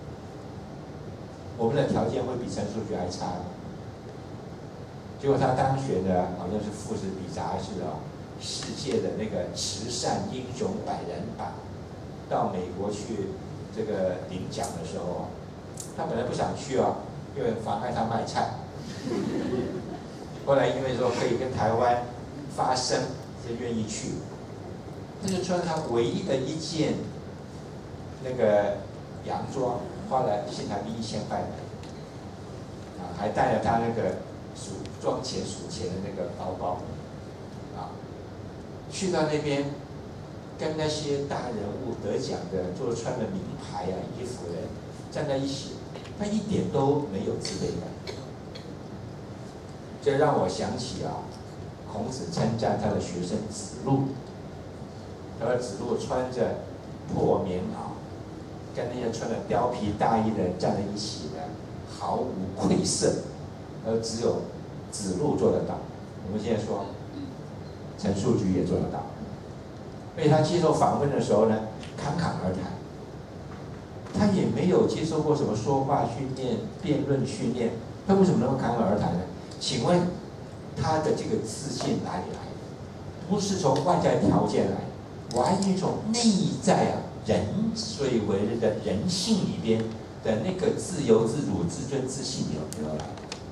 我们的条件会比陈树菊还差。结果他当选的好像是《富士比》杂志啊，世界的那个慈善英雄百人榜，到美国去这个领奖的时候啊，他本来不想去啊，因为妨碍他卖菜。后来因为说可以跟台湾发声，就愿意去。他就穿他唯一的一件那个洋装，花了新台币一千块，啊，还带了他那个数装钱数钱的那个包包，啊，去到那边跟那些大人物得奖的，做穿了名牌啊衣服的人站在一起，他一点都没有自卑感。这让我想起啊，孔子称赞他的学生子路。他说子路穿着破棉袄，跟那些穿着貂皮大衣的人站在一起的，毫无愧色，而只有子路做得到。我们现在说，陈树菊也做得到。所以他接受访问的时候呢，侃侃而谈。他也没有接受过什么说话训练、辩论训练，他为什么能够侃侃而谈呢？请问他的这个自信哪里来的？不是从外在条件来的，完全从内在啊人所以为人的人性里边的那个自由自主、自尊自信有没有来？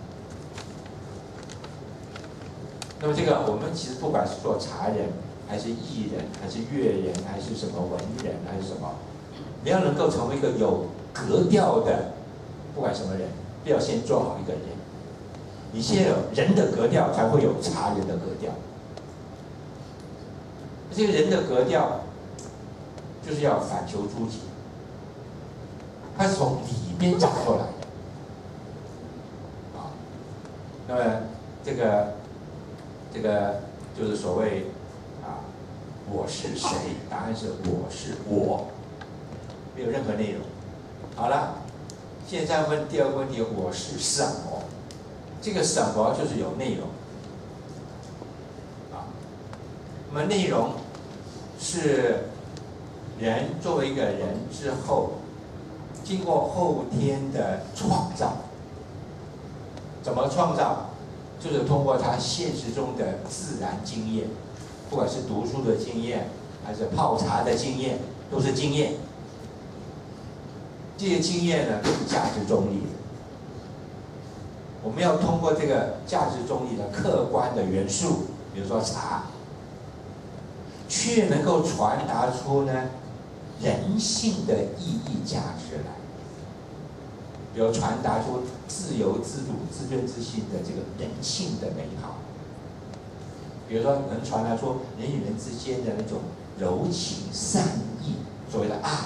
那么这个我们其实不管是做茶人，还是艺人，还是乐人，还是什么文人，还是什么，你要能够成为一个有格调的，不管什么人，都要先做好一个人。你先有人的格调，才会有茶人的格调。这个人的格调，就是要反求诸己，它是从里边长出来的。啊，那么这个这个就是所谓啊，我是谁？答案是我是我，没有任何内容。好了，现在问第二个问题，我是什么？这个什么就是有内容，啊，那么内容是人作为一个人之后，经过后天的创造，怎么创造？ 就是通过他现实中的自然经验，不管是读书的经验，还是泡茶的经验，都是经验。这些经验呢，都是价值中立的。我们要通过这个价值中立的客观的元素，比如说茶，却能够传达出呢人性的意义价值来，比如传达出自由自主、自尊自信的这个人性的美好，比如说能传达出人与人之间的那种柔情善意，所谓的爱。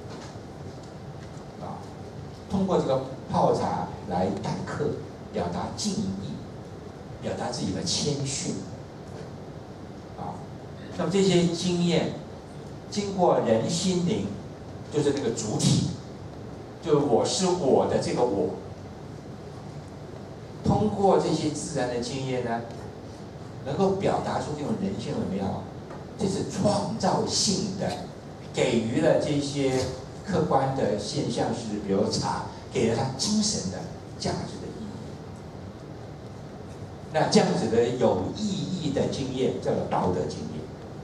啊，通过这个泡茶来待客，表达敬意，表达自己的谦逊。啊，那么这些经验经过人心灵，就是那个主体，就是我是我的这个我。通过这些自然的经验呢，能够表达出这种人性的美好，这是创造性的，给予了这些客观的现象是，比如茶，给了他精神的价值的意义。那这样子的有意义的经验叫做道德经验。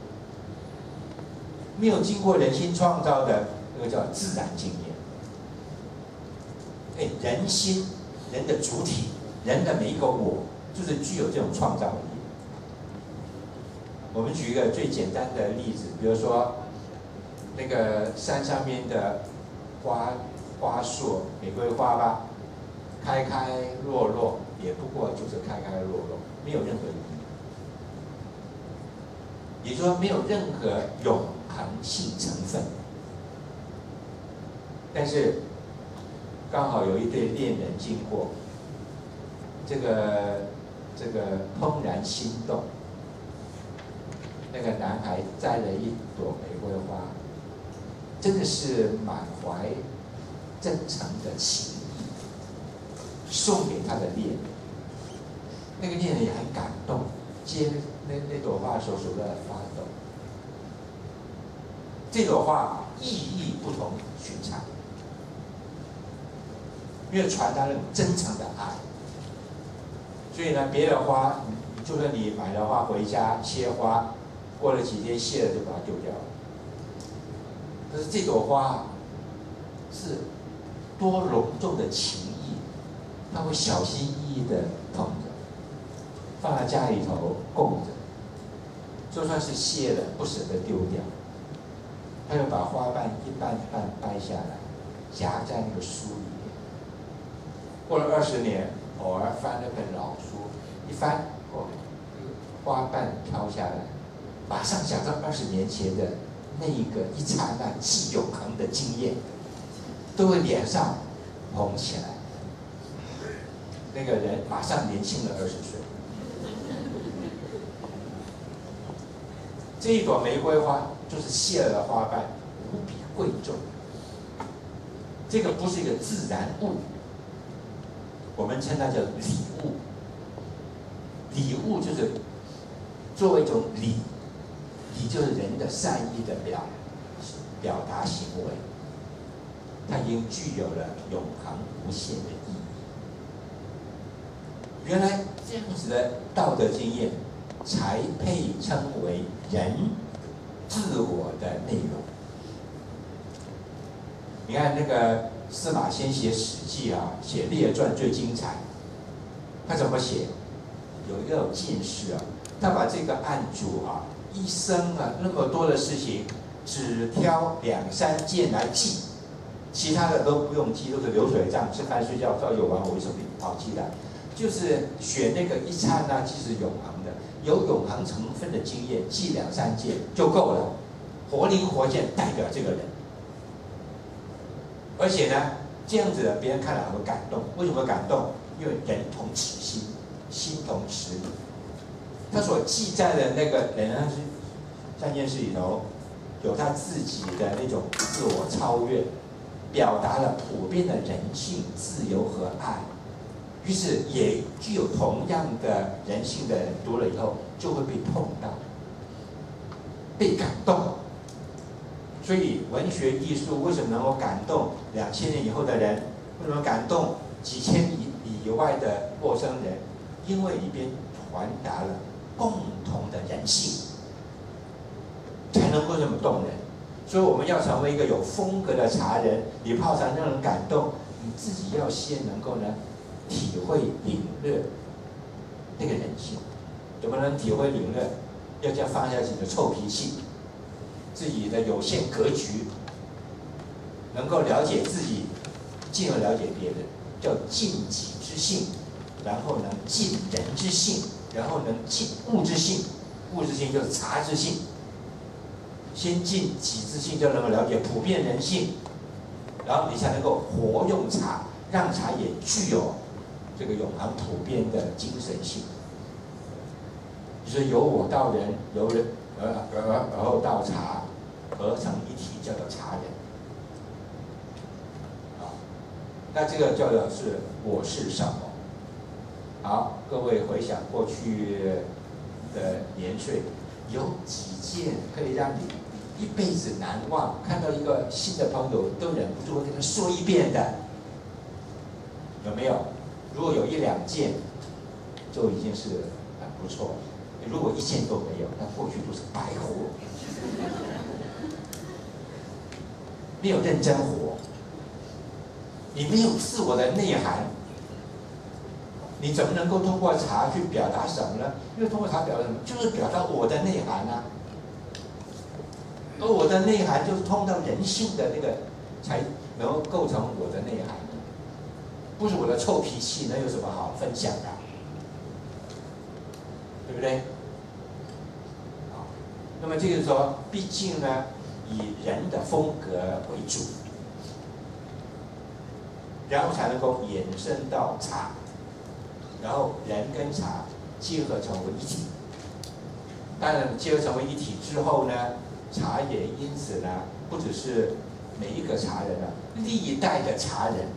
没有经过人心创造的，那个叫自然经验。哎，人心，人的主体，人的每一个我，就是具有这种创造力。我们举一个最简单的例子，比如说那个山上面的花花树，玫瑰花吧，开开落落，也不过就是开开落落，没有任何意义。也就是说，没有任何永恒性成分。但是刚好有一对恋人经过，这个这个怦然心动。那个男孩摘了一朵玫瑰花，真的是满怀真诚的情意，送给他的恋人。那个恋人也很感动，接那那朵花的时候手在发抖。这朵花意义不同寻常，因为传达那种真诚的爱。所以呢，别的花，就算你买了花回家切花，过了几天谢了就把它丢掉了。但是这朵花是多隆重的情谊，他会小心翼翼的捧着，放在家里头供着，就算是谢了，不舍得丢掉。他又把花瓣一瓣瓣掰下来，夹在那个书里面。过了二十年，偶尔翻了本老书，一翻，哦，花瓣飘下来，马上想到二十年前的那一个一刹那既永恒的经验，都会脸上红起来。那个人马上年轻了二十岁。这一朵玫瑰花就是谢了的花瓣，无比贵重。这个不是一个自然物，我们称它叫礼物。礼物就是作为一种礼，礼就是人的善意的表表达行为，它已经具有了永恒无限的意义。原来这样子的道德经验，才配称为人自我的内容。你看那个司马迁写《史记》啊，写列传最精彩。他怎么写？有一个进士啊，他把这个案主啊一生啊那么多的事情，只挑两三件来记，其他的都不用记，都是流水账，吃饭睡觉照有完，我为什么好记的？就是选那个一刹那即是永恒的，有永恒成分的经验，记两三件就够了，活灵活现代表这个人。而且呢，这样子的别人看了会感动。为什么感动？因为人同此心，心同此理。他所记载的那个人生三件事里头，有他自己的那种自我超越，表达了普遍的人性、自由和爱。于是也具有同样的人性的人读了以后，就会被碰到，被感动。所以文学艺术为什么能够感动两千年以后的人？为什么感动几千里以外的陌生人？ 因为里边传达了共同的人性，才能够这么动人。所以我们要成为一个有风格的茶人，你泡茶让人感动，你自己要先能够呢体会领略那个人性。怎么能体会领略？要先放下自己的臭脾气，自己的有限格局，能够了解自己，进而了解别人，叫尽己之性，然后呢尽人之性，然后能尽物之性。物之性就是茶之性。先尽己之性，就能够了解普遍人性，然后你才能够活用茶，让茶也具有这个永恒普遍的精神性。就是由我到人，由人而而而后到茶，合成一体，叫做茶人。啊，那这个叫做是我是什么？好，各位回想过去的年岁，有几件可以让你一辈子难忘？看到一个新的朋友，都忍不住跟他说一遍的，有没有？如果有一两件，就已经是很不错。如果一件都没有，那过去都是白活，没有认真活，你没有自我的内涵，你怎么能够通过茶去表达什么呢？因为通过茶表达什么，就是表达我的内涵啊。而我的内涵就是通到人性的那个，才能够构成我的内涵。不是我的臭脾气，那有什么好分享的？对不对？好，那么这个说，毕竟呢，以人的风格为主，然后才能够延伸到茶，然后人跟茶结合成为一体。当然，结合成为一体之后呢，茶也因此呢，不只是每一个茶人啊，历代的茶人，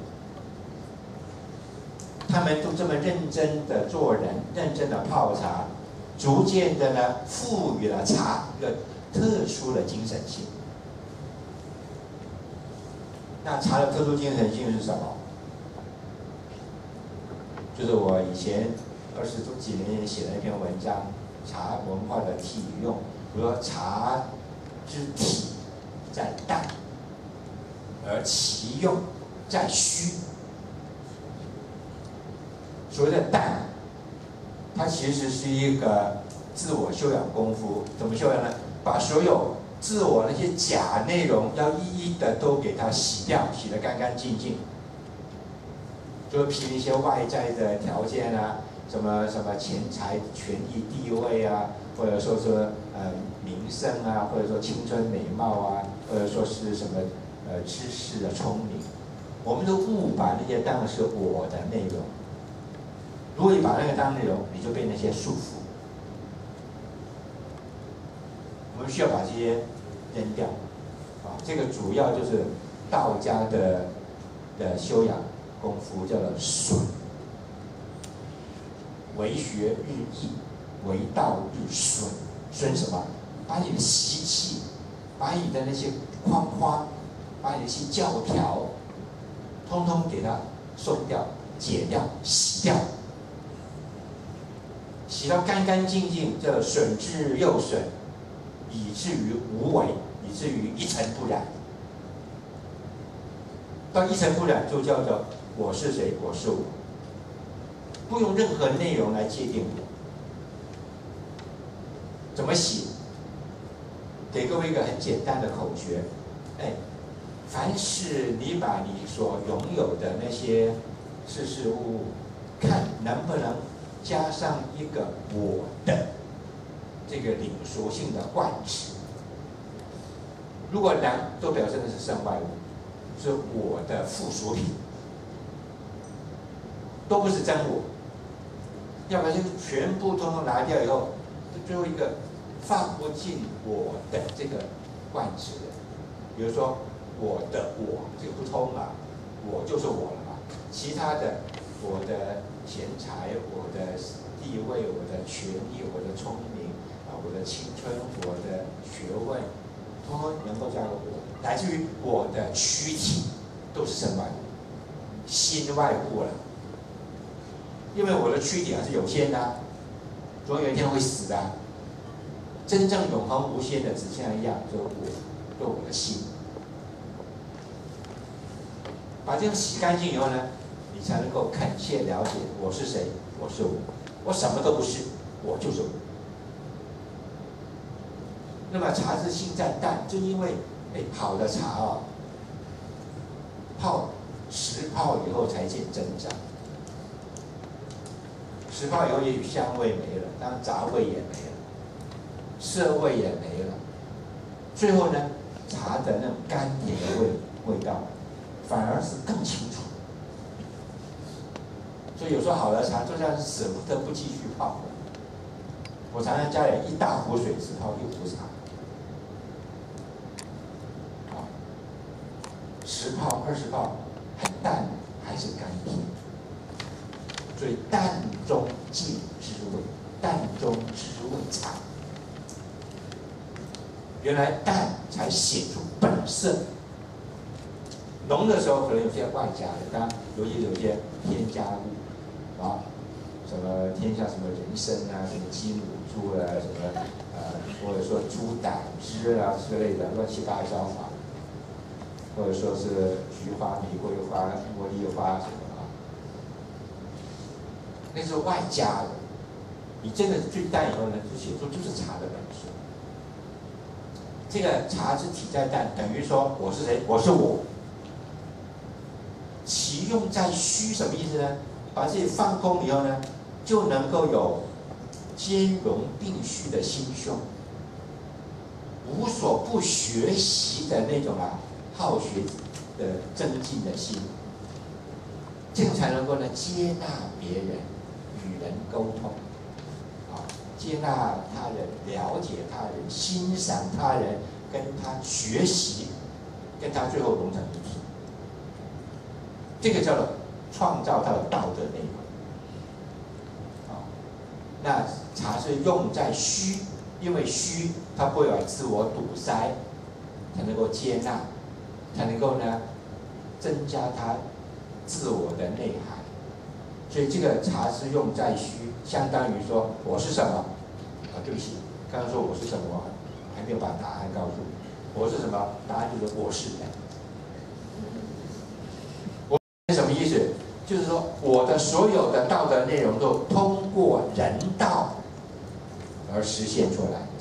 他们都这么认真的做人，认真的泡茶，逐渐的呢，赋予了茶一个特殊的精神性。那茶的特殊精神性是什么？就是我以前二十几年前写了一篇文章，茶文化的体用，比如说茶之体在淡，而其用在虚。所谓的淡，它其实是一个自我修养功夫。怎么修养呢？把所有自我那些假内容要一一的都给它洗掉，洗得干干净净。就凭一些外在的条件啊，什么什么钱财、权益、地位啊，或者说是呃名声啊，或者说青春美貌啊，或者说是什么呃知识啊、聪明，我们都误把那些当是我的内容。如果你把那个当内容，你就被那些束缚。我们需要把这些扔掉，啊，这个主要就是道家的的修养功夫，叫做损。为学日益，为道日损。损什么？把你的习气，把你的那些框框，把你的那些教条，通通给它松掉、解掉、洗掉。洗到干干净净，叫损之又损，以至于无为，以至于一尘不染。到一尘不染，就叫做我是谁，我是我，不用任何内容来界定我。怎么洗？给各位一个很简单的口诀，哎，凡是你把你所拥有的那些事事物物，看能不能加上一个我的这个领属性的冠词。如果能，都表示的是身外物，是我的附属品，都不是真我。要不然就全部通通拿掉以后，最后一个放不进我的这个冠词的。比如说我的我，这个不通嘛，我就是我了嘛。其他的，我的钱财，我的地位，我的权益，我的聪明啊，我的青春，我的学问，通通能够加入我，乃至于我的躯体，都是身外物，心外物了。 因为我的躯体还是有限的、啊，总有一天会死的、啊。真正永恒无限的只剩下一样，就是我，就是我的心。把这样洗干净以后呢，你才能够恳切了解我是谁，我是我，我什么都不是，我就是我。那么茶是性在淡，就因为哎好的茶哦，泡十泡以后才见真章。十泡以后也许香味没了，当然杂味也没了，涩味也没了，最后呢，茶的那种甘甜的味味道，反而是更清楚。所以有时候好的茶就像是舍不得不继续泡。我常常家里一大壶水只泡一壶茶，啊，十泡二十泡很淡，还是甘甜。所以淡中见知味，淡中知味茶。原来淡才显出本色，浓的时候可能有些外加的，当然尤其有些添加物啊，什么添加什么人参啊，什么鸡母猪啊，什么呃，或者说猪胆汁啊之类的乱七八糟啊，或者说是菊花、玫瑰花、茉莉花什么啊，那是外加的。你真的最淡以后呢，就写出就是茶的本质。这个茶之体在淡，等于说我是谁？我是我。其用在虚，什么意思呢？把自己放空以后呢，就能够有兼容并蓄的心胸，无所不学习的那种啊好学的增进的心，这样才能够呢接纳别人，与人沟通，啊，接纳他人，了解他人，欣赏他人，跟他学习，跟他最后融成一体。这个叫做创造他的道德内容。啊，那茶是用在虚，因为虚它不会把自我堵塞，才能够接纳，才能够呢增加他自我的内涵。所以这个茶是用在虚，相当于说我是什么？啊，对不起，刚刚说我是什么，还没有把答案告诉你。我是什么？答案就是我是人。什么意思？就是说，我的所有的道德内容都通过人道而实现出来。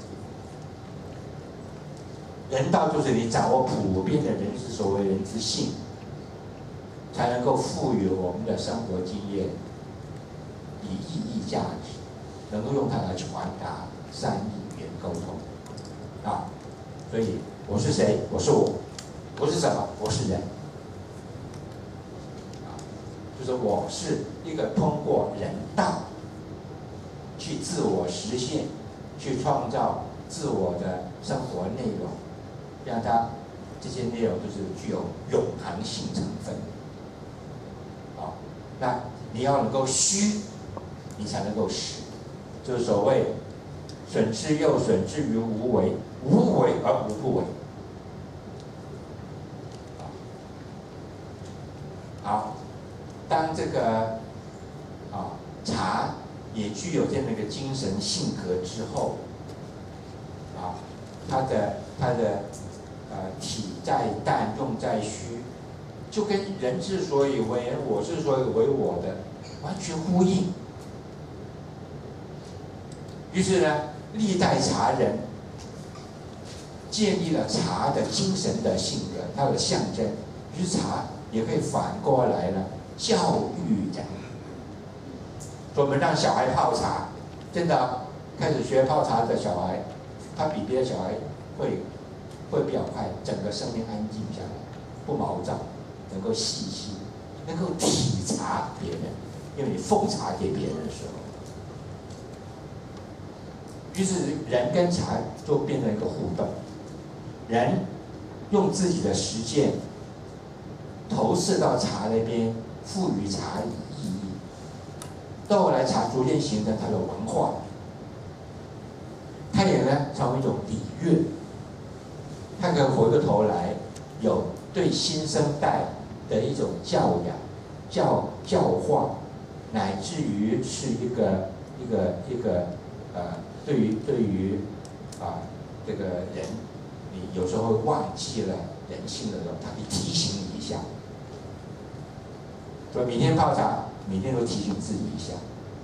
人道就是你掌握普遍的人之所为人之性，才能够赋予我们的生活经验以意义价值，能够用它来传达善意与人沟通。啊，所以我是谁？我是我。我是什么？我是人。就是我是一个通过人道去自我实现，去创造自我的生活内容，让它这些内容都是具有永恒性成分。好，那你要能够虚，你才能够实，就是所谓损之又损之于无为，无为而无不为。好。当这个啊茶也具有这样的一个精神性格之后，啊，它的它的呃体在淡，用在虚，就跟人之所以为人，我之所以为我的完全呼应。于是呢，历代茶人建立了茶的精神的性格，它的象征。于是茶也可以反过来呢。教育人，我们让小孩泡茶，真的、啊、开始学泡茶的小孩，他比别的小孩会会比较快，整个生命安静下来，不毛躁，能够细心，能够体察别人，因为你奉茶给别人的时候，于是人跟茶就变成一个互动，人用自己的实践投射到茶那边。赋予茶以意义，到后来茶逐渐形成它的文化，它也呢成为一种礼乐，它可以回过头来有对新生代的一种教养、教教化， 乃至于是一个一个一个呃，对于对于啊这个人，你有时候会忘记了人性的时候，他会提醒你一下。说每天泡茶，每天都提醒自己一下。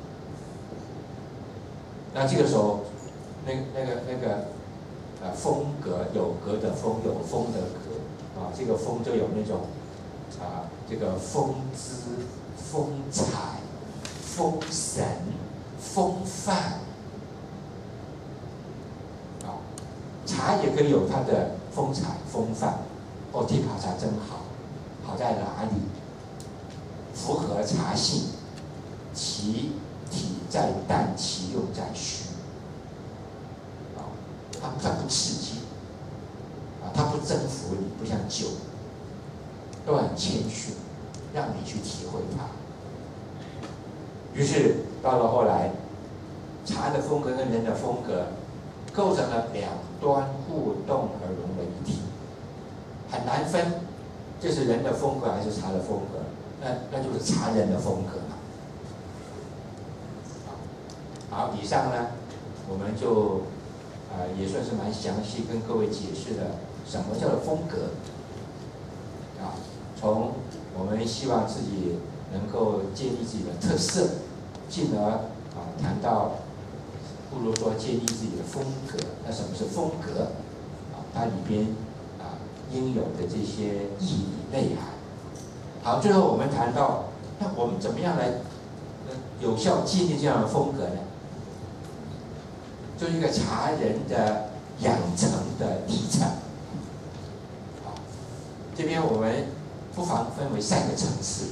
那这个时候，那那个那个呃风格有格的风，有风的格啊，这个风就有那种啊这个风姿、风采、风神、风范啊，茶也可以有它的风采、风范。哦，这泡茶真好，好在哪里？符合茶性，其体在淡，其用在虚。啊，它它不刺激，啊，它不征服你，不像酒，都很谦逊，让你去体会它。于是到了后来，茶的风格跟人的风格构成了两端互动而融为一体，很难分，这是人的风格还是茶的风格？那那就是茶人的风格嘛。好，以上呢，我们就呃也算是蛮详细跟各位解释了什么叫做风格。啊，从我们希望自己能够建立自己的特色，进而啊谈到，不如说建立自己的风格。那什么是风格？啊，它里边啊应有的这些意义内涵。好，最后我们谈到，那我们怎么样来有效建立这样的风格呢？就是一个茶人的养成的历程。好，这边我们不妨分为三个层次。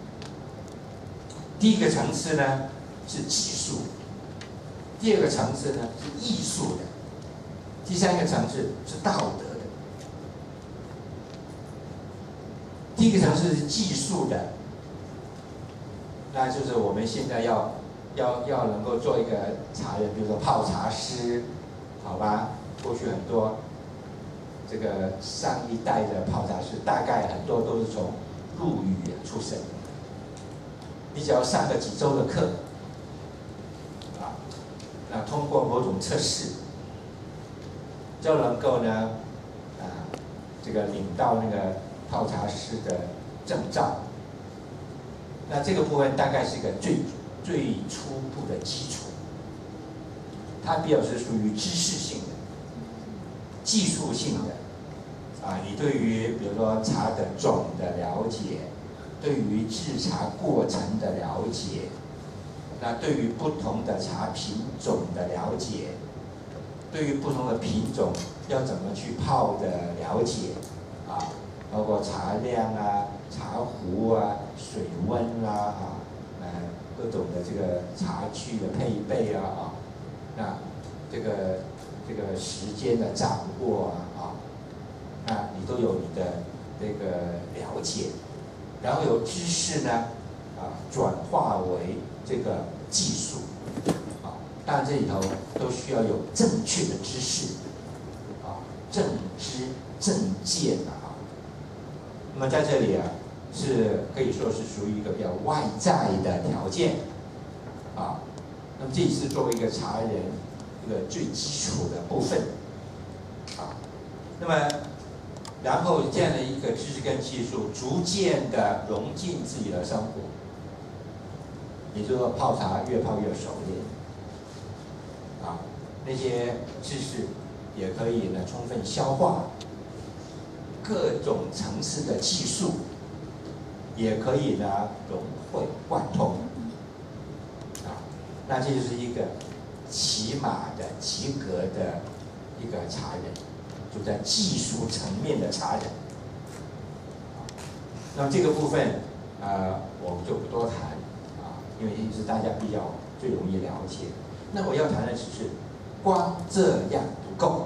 第一个层次呢是技术，第二个层次呢是艺术的，第三个层次是道德的。第一个层次是技术的，那就是我们现在要要要能够做一个茶人，比如说泡茶师，好吧？过去很多这个上一代的泡茶师，大概很多都是从陆羽出身。你只要上个几周的课，啊，那通过某种测试，就能够呢，啊，这个领到那个泡茶师的证照。那这个部分大概是一个最最初步的基础，它比较是属于知识性的、技术性的，啊，你对于比如说茶的种的了解，对于制茶过程的了解，那对于不同的茶品种的了解，对于不同的品种要怎么去泡的了解，啊，包括茶量啊、茶壶啊、水温啦啊，呃，各种的这个茶具的配备啊啊，那这个这个时间的掌握啊啊，那你都有你的这个了解，然后有知识呢啊转化为这个技术啊，当然这里头都需要有正确的知识啊，正知正见啊。那么在这里啊，是可以说是属于一个比较外在的条件，啊，那么这是作为一个茶人一个最基础的部分，啊，那么然后这样的一个知识跟技术，逐渐的融进自己的生活，也就是说泡茶越泡越熟练，啊，那些知识也可以呢充分消化。各种层次的技术，也可以呢融会贯通，啊，那这就是一个起码的及格的一个茶人，就在技术层面的茶人。那么这个部分，呃，我们就不多谈啊，因为是大家比较最容易了解。那我要谈的只是，光这样不够。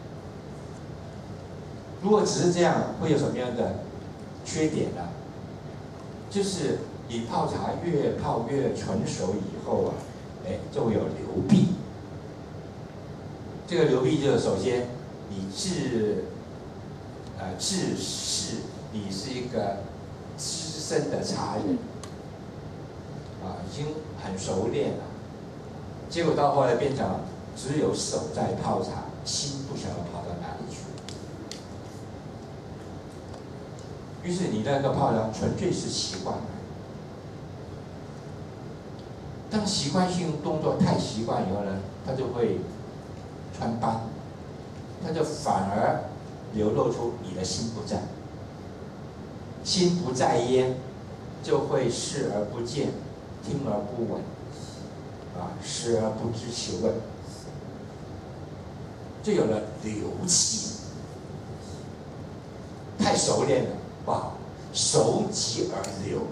如果只是这样，会有什么样的缺点呢？就是你泡茶越泡越纯熟以后啊，哎，就会有流弊。这个流弊就是首先你自呃自视你是一个资深的茶人， 啊，已经很熟练了，结果到后来变成只有手在泡茶，心不晓得跑到哪里去。于是你那个泡茶纯粹是习惯了。当习惯性动作太习惯以后呢，它就会穿帮，它就反而流露出你的心不在。心不在焉，就会视而不见，听而不闻，啊，食而不知其味，就有了流气。太熟练了，不好，熟极而流。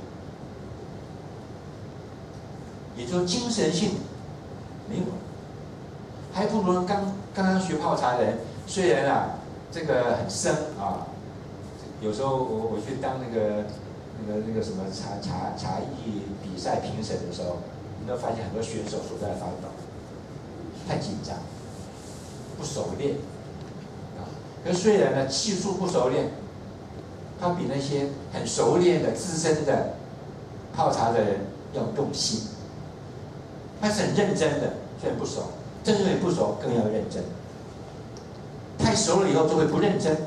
也就是精神性没有了，还不如刚刚刚学泡茶的人，虽然啊这个很生啊，有时候我我去当那个那个那个什么茶茶茶艺比赛评审的时候，你都发现很多选手手在发抖，太紧张，不熟练啊。可是虽然呢技术不熟练，他比那些很熟练的资深的泡茶的人要用心。他是很认真的，虽然不熟，正因为不熟更要认真。太熟了以后就会不认真，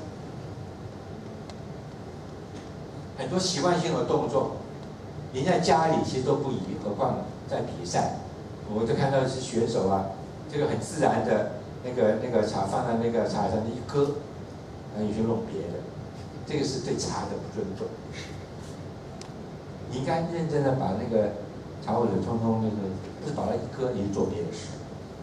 很多习惯性的动作，连在家里其实都不宜，何况在比赛。我就看到是选手啊，这个很自然的那个那个茶放在那个茶上一搁，然后你去弄别的，这个是对茶的不尊重。你应该认真的把那个茶壶里通通那个。不是把它一搁，你做别的事，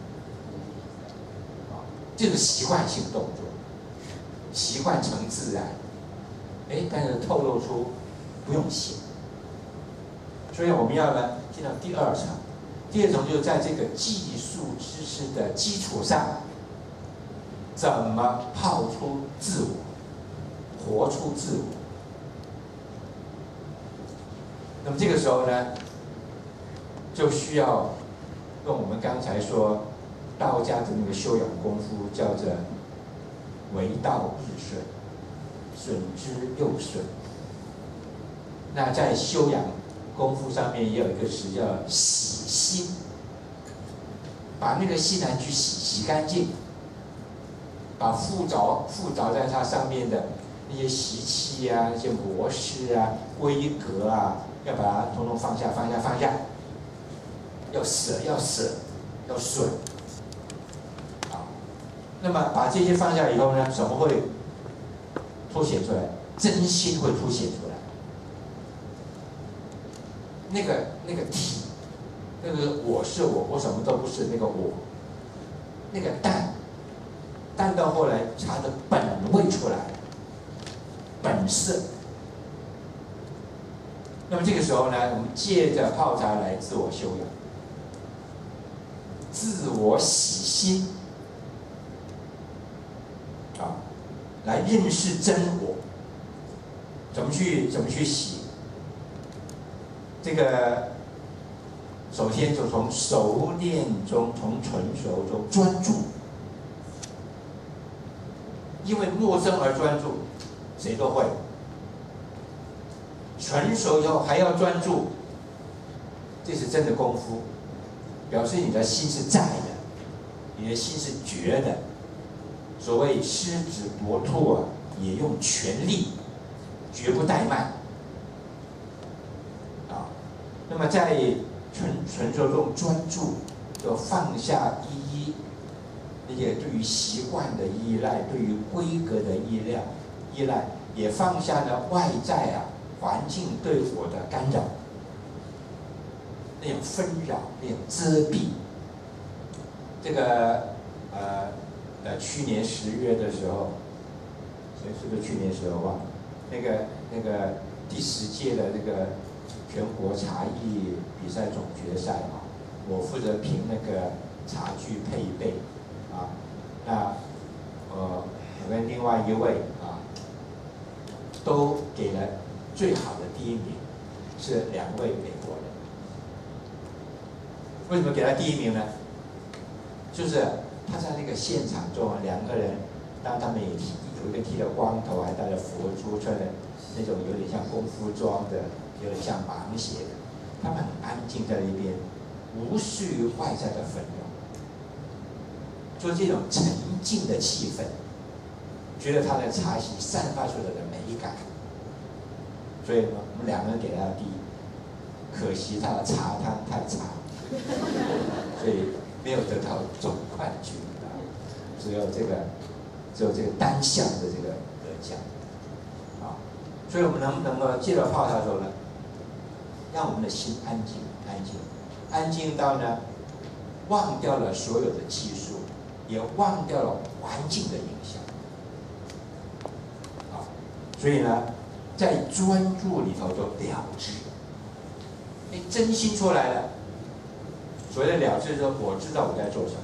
啊，这个习惯性动作，习惯成自然，哎，但是透露出不用心。所以我们要呢进到第二层，第二层就是在这个技术知识的基础上，怎么泡出自我，活出自我。那么这个时候呢？就需要用我们刚才说道家的那个修养功夫，叫做为道日损，损之又损。那在修养功夫上面也有一个词叫洗心，把那个心来去洗洗干净，把附着附着在它上面的那些习气啊、那些模式啊、规格啊，要把它统统放下、放下、放下。要舍，要舍，要损，啊，那么把这些放下以后呢，什么会凸显出来？真心会凸显出来。那个那个体，那个我是我，我什么都不是，那个我，那个淡，淡到后来茶的本味出来，本色。那么这个时候呢，我们借着泡茶来自我修养。自我洗心，啊，来认识真我。怎么去怎么去洗？这个首先就从熟练中，从纯熟中专注，因为陌生而专注，谁都会。纯熟以后还要专注，这是真的功夫。表示你的心是在的，你的心是觉的。所谓狮子搏兔啊，也用全力，绝不怠慢。啊，那么在纯纯熟中专注，就放下一一那些对于习惯的依赖，对于规格的依赖，依赖也放下了外在啊环境对我的干扰。那种纷扰，那种遮蔽。这个呃呃，去年十月的时候，是不是去年时候忘了？那个那个第十届的这个全国茶艺比赛总决赛啊，我负责评那个茶具配备啊。那呃，我跟另外一位啊，都给了最好的第一名，是两位美国人。为什么给他第一名呢？就是他在那个现场中，两个人，当他们也剃有一个剃了光头，还戴了佛珠，穿的那种有点像功夫装的，有点像盲鞋的， 他们很安静在那边，无视于外在的纷扰，就这种沉静的气氛，觉得他的茶席散发出来的美感。所以呢，我们两个人给他第一，可惜他的茶汤太差，所以没有得到总冠军啊，只有这个，只有这个单项的这个得奖啊。所以我们能不能够借着泡茶的时候呢，让我们的心安静，安静，安静到呢，忘掉了所有的技术，也忘掉了环境的影响。啊，所以呢，在专注里头就了知，哎，真心出来了。所谓的了知，说我知道我在做什么。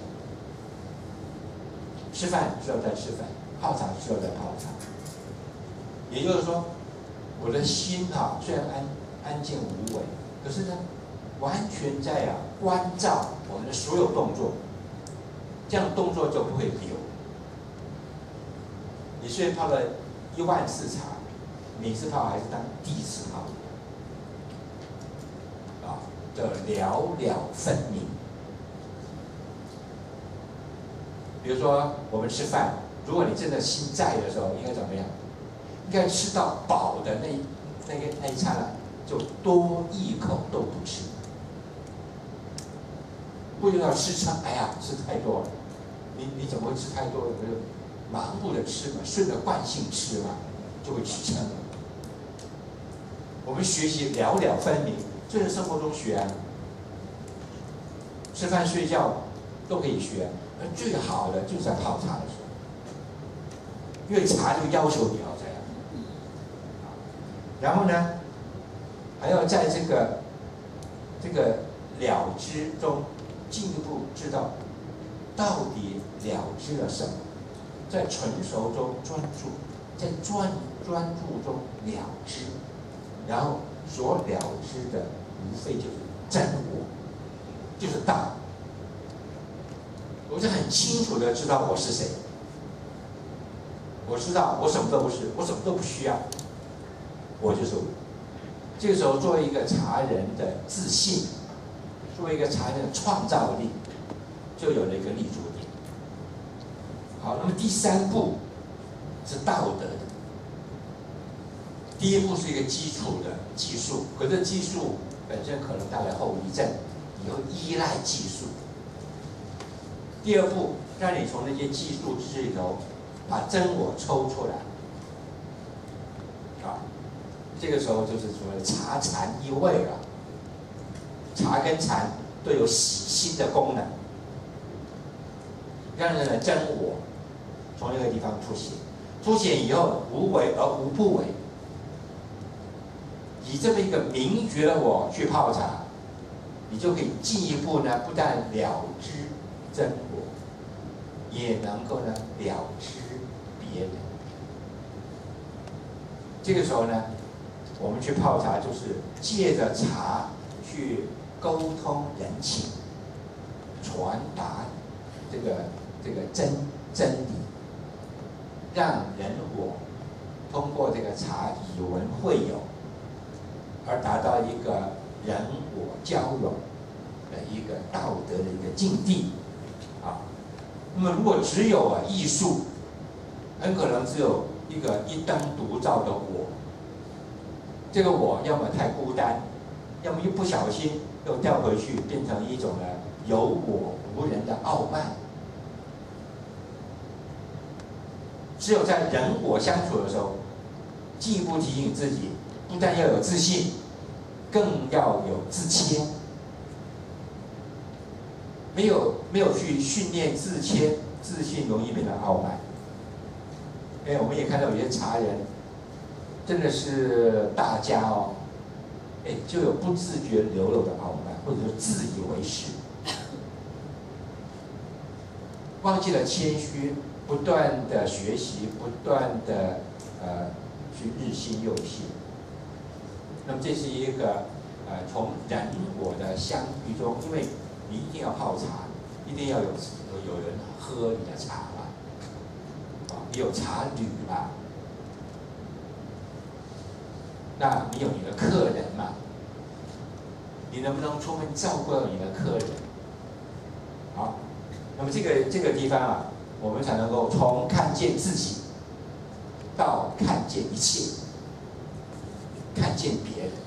吃饭知道在吃饭，泡茶知道在泡茶。也就是说，我的心哈、啊、虽然安安静无为，可是呢，完全在啊关照我们的所有动作，这样动作就不会丢。你虽然泡了一万次茶，每次泡还是当第一次泡，啊，叫了了分明。比如说我们吃饭，如果你真的心在的时候，应该怎么样？应该吃到饱的那那个那一餐啊，就多一口都不吃，不知道吃撑，哎呀，吃太多了，你你怎么会吃太多？就盲目的吃嘛，顺着惯性吃嘛，就会吃撑了。我们学习了了分明，就在生活中学啊，吃饭睡觉都可以学，而最好的就是在泡茶的时候，因为茶就要求你要这样。然后呢，还要在这个这个了知中进一步知道到底了知了什么，在纯熟中专注，在专专注中了知，然后所了知的无非就是真我，就是道。我就很清楚的知道我是谁，我知道我什么都不是，我什么都不需要，我就是我。这个时候，作为一个茶人的自信，作为一个茶人的创造力，就有了一个立足点。好，那么第三步是道德的。第一步是一个基础的技术，可是技术本身可能带来后遗症，你会依赖技术。第二步，让你从那些技术知识里头把真我抽出来。啊，这个时候就是所谓的茶禅一味了。茶跟禅都有洗心的功能，让人的真我从那个地方凸显，凸显以后无为而无不为。以这么一个明觉的我去泡茶，你就可以进一步呢，不但了知真我，也能够呢了知别人。这个时候呢，我们去泡茶就是借着茶去沟通人情，传达这个这个真真理，让人我通过这个茶以文会友，而达到一个人我交融的一个道德的一个境地啊。那么如果只有啊艺术，很可能只有一个一灯独照的我，这个我要么太孤单，要么一不小心又掉回去，变成一种呢有我无人的傲慢。只有在人我相处的时候，进一步提醒自己，不但要有自信，更要有自谦。没有没有去训练自谦，自信容易变成傲慢。哎，我们也看到有些茶人，真的是大家哦，哎，就有不自觉流露的傲慢，或者说自以为是，忘记了谦虚，不断的学习，不断的呃去日新又新。那么这是一个呃从人我的相遇中，因为你一定要泡茶，一定要有有有人喝你的茶嘛，啊，你有茶旅嘛，那你有你的客人嘛， 你能不能充分照顾到你的客人？好，那么这个这个地方啊，我们才能够从看见自己到看见一切，看见别人。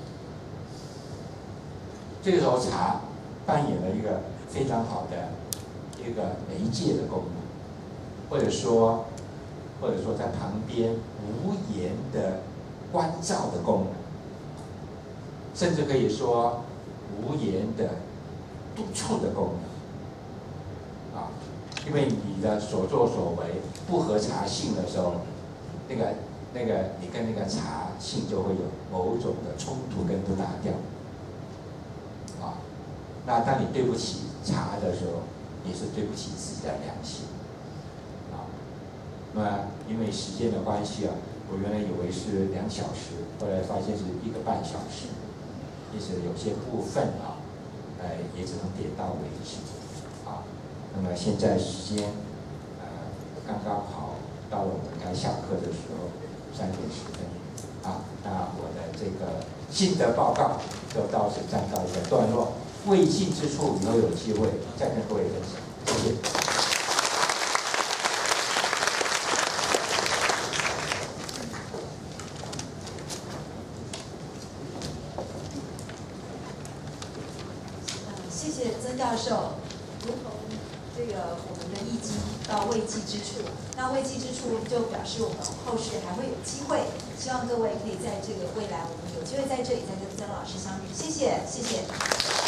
这个时候茶扮演了一个非常好的一个媒介的功能，或者说或者说在旁边无言的关照的功能，甚至可以说无言的督促的功能啊，因为你的所作所为不合茶性的时候，那个那个你跟那个茶性就会有某种的冲突跟不搭调啊。那当你对不起茶的时候，也是对不起自己的良心啊。那么因为时间的关系啊，我原来以为是两小时，后来发现是一个半小时，因此有些部分啊，呃，也只能点到为止啊。那么现在时间呃刚刚好到了我们该下课的时候，三点十分啊。那我的这个心得报告就到此暂告一个段落。未尽之处，以后有机会再跟各位分享。谢谢。 谢谢曾教授，如同这个我们的易经到未济之处，那未济之处就表示我们后续还会有机会，希望各位可以在这个未来，我们有机会在这里再跟曾老师相遇。谢谢，谢谢。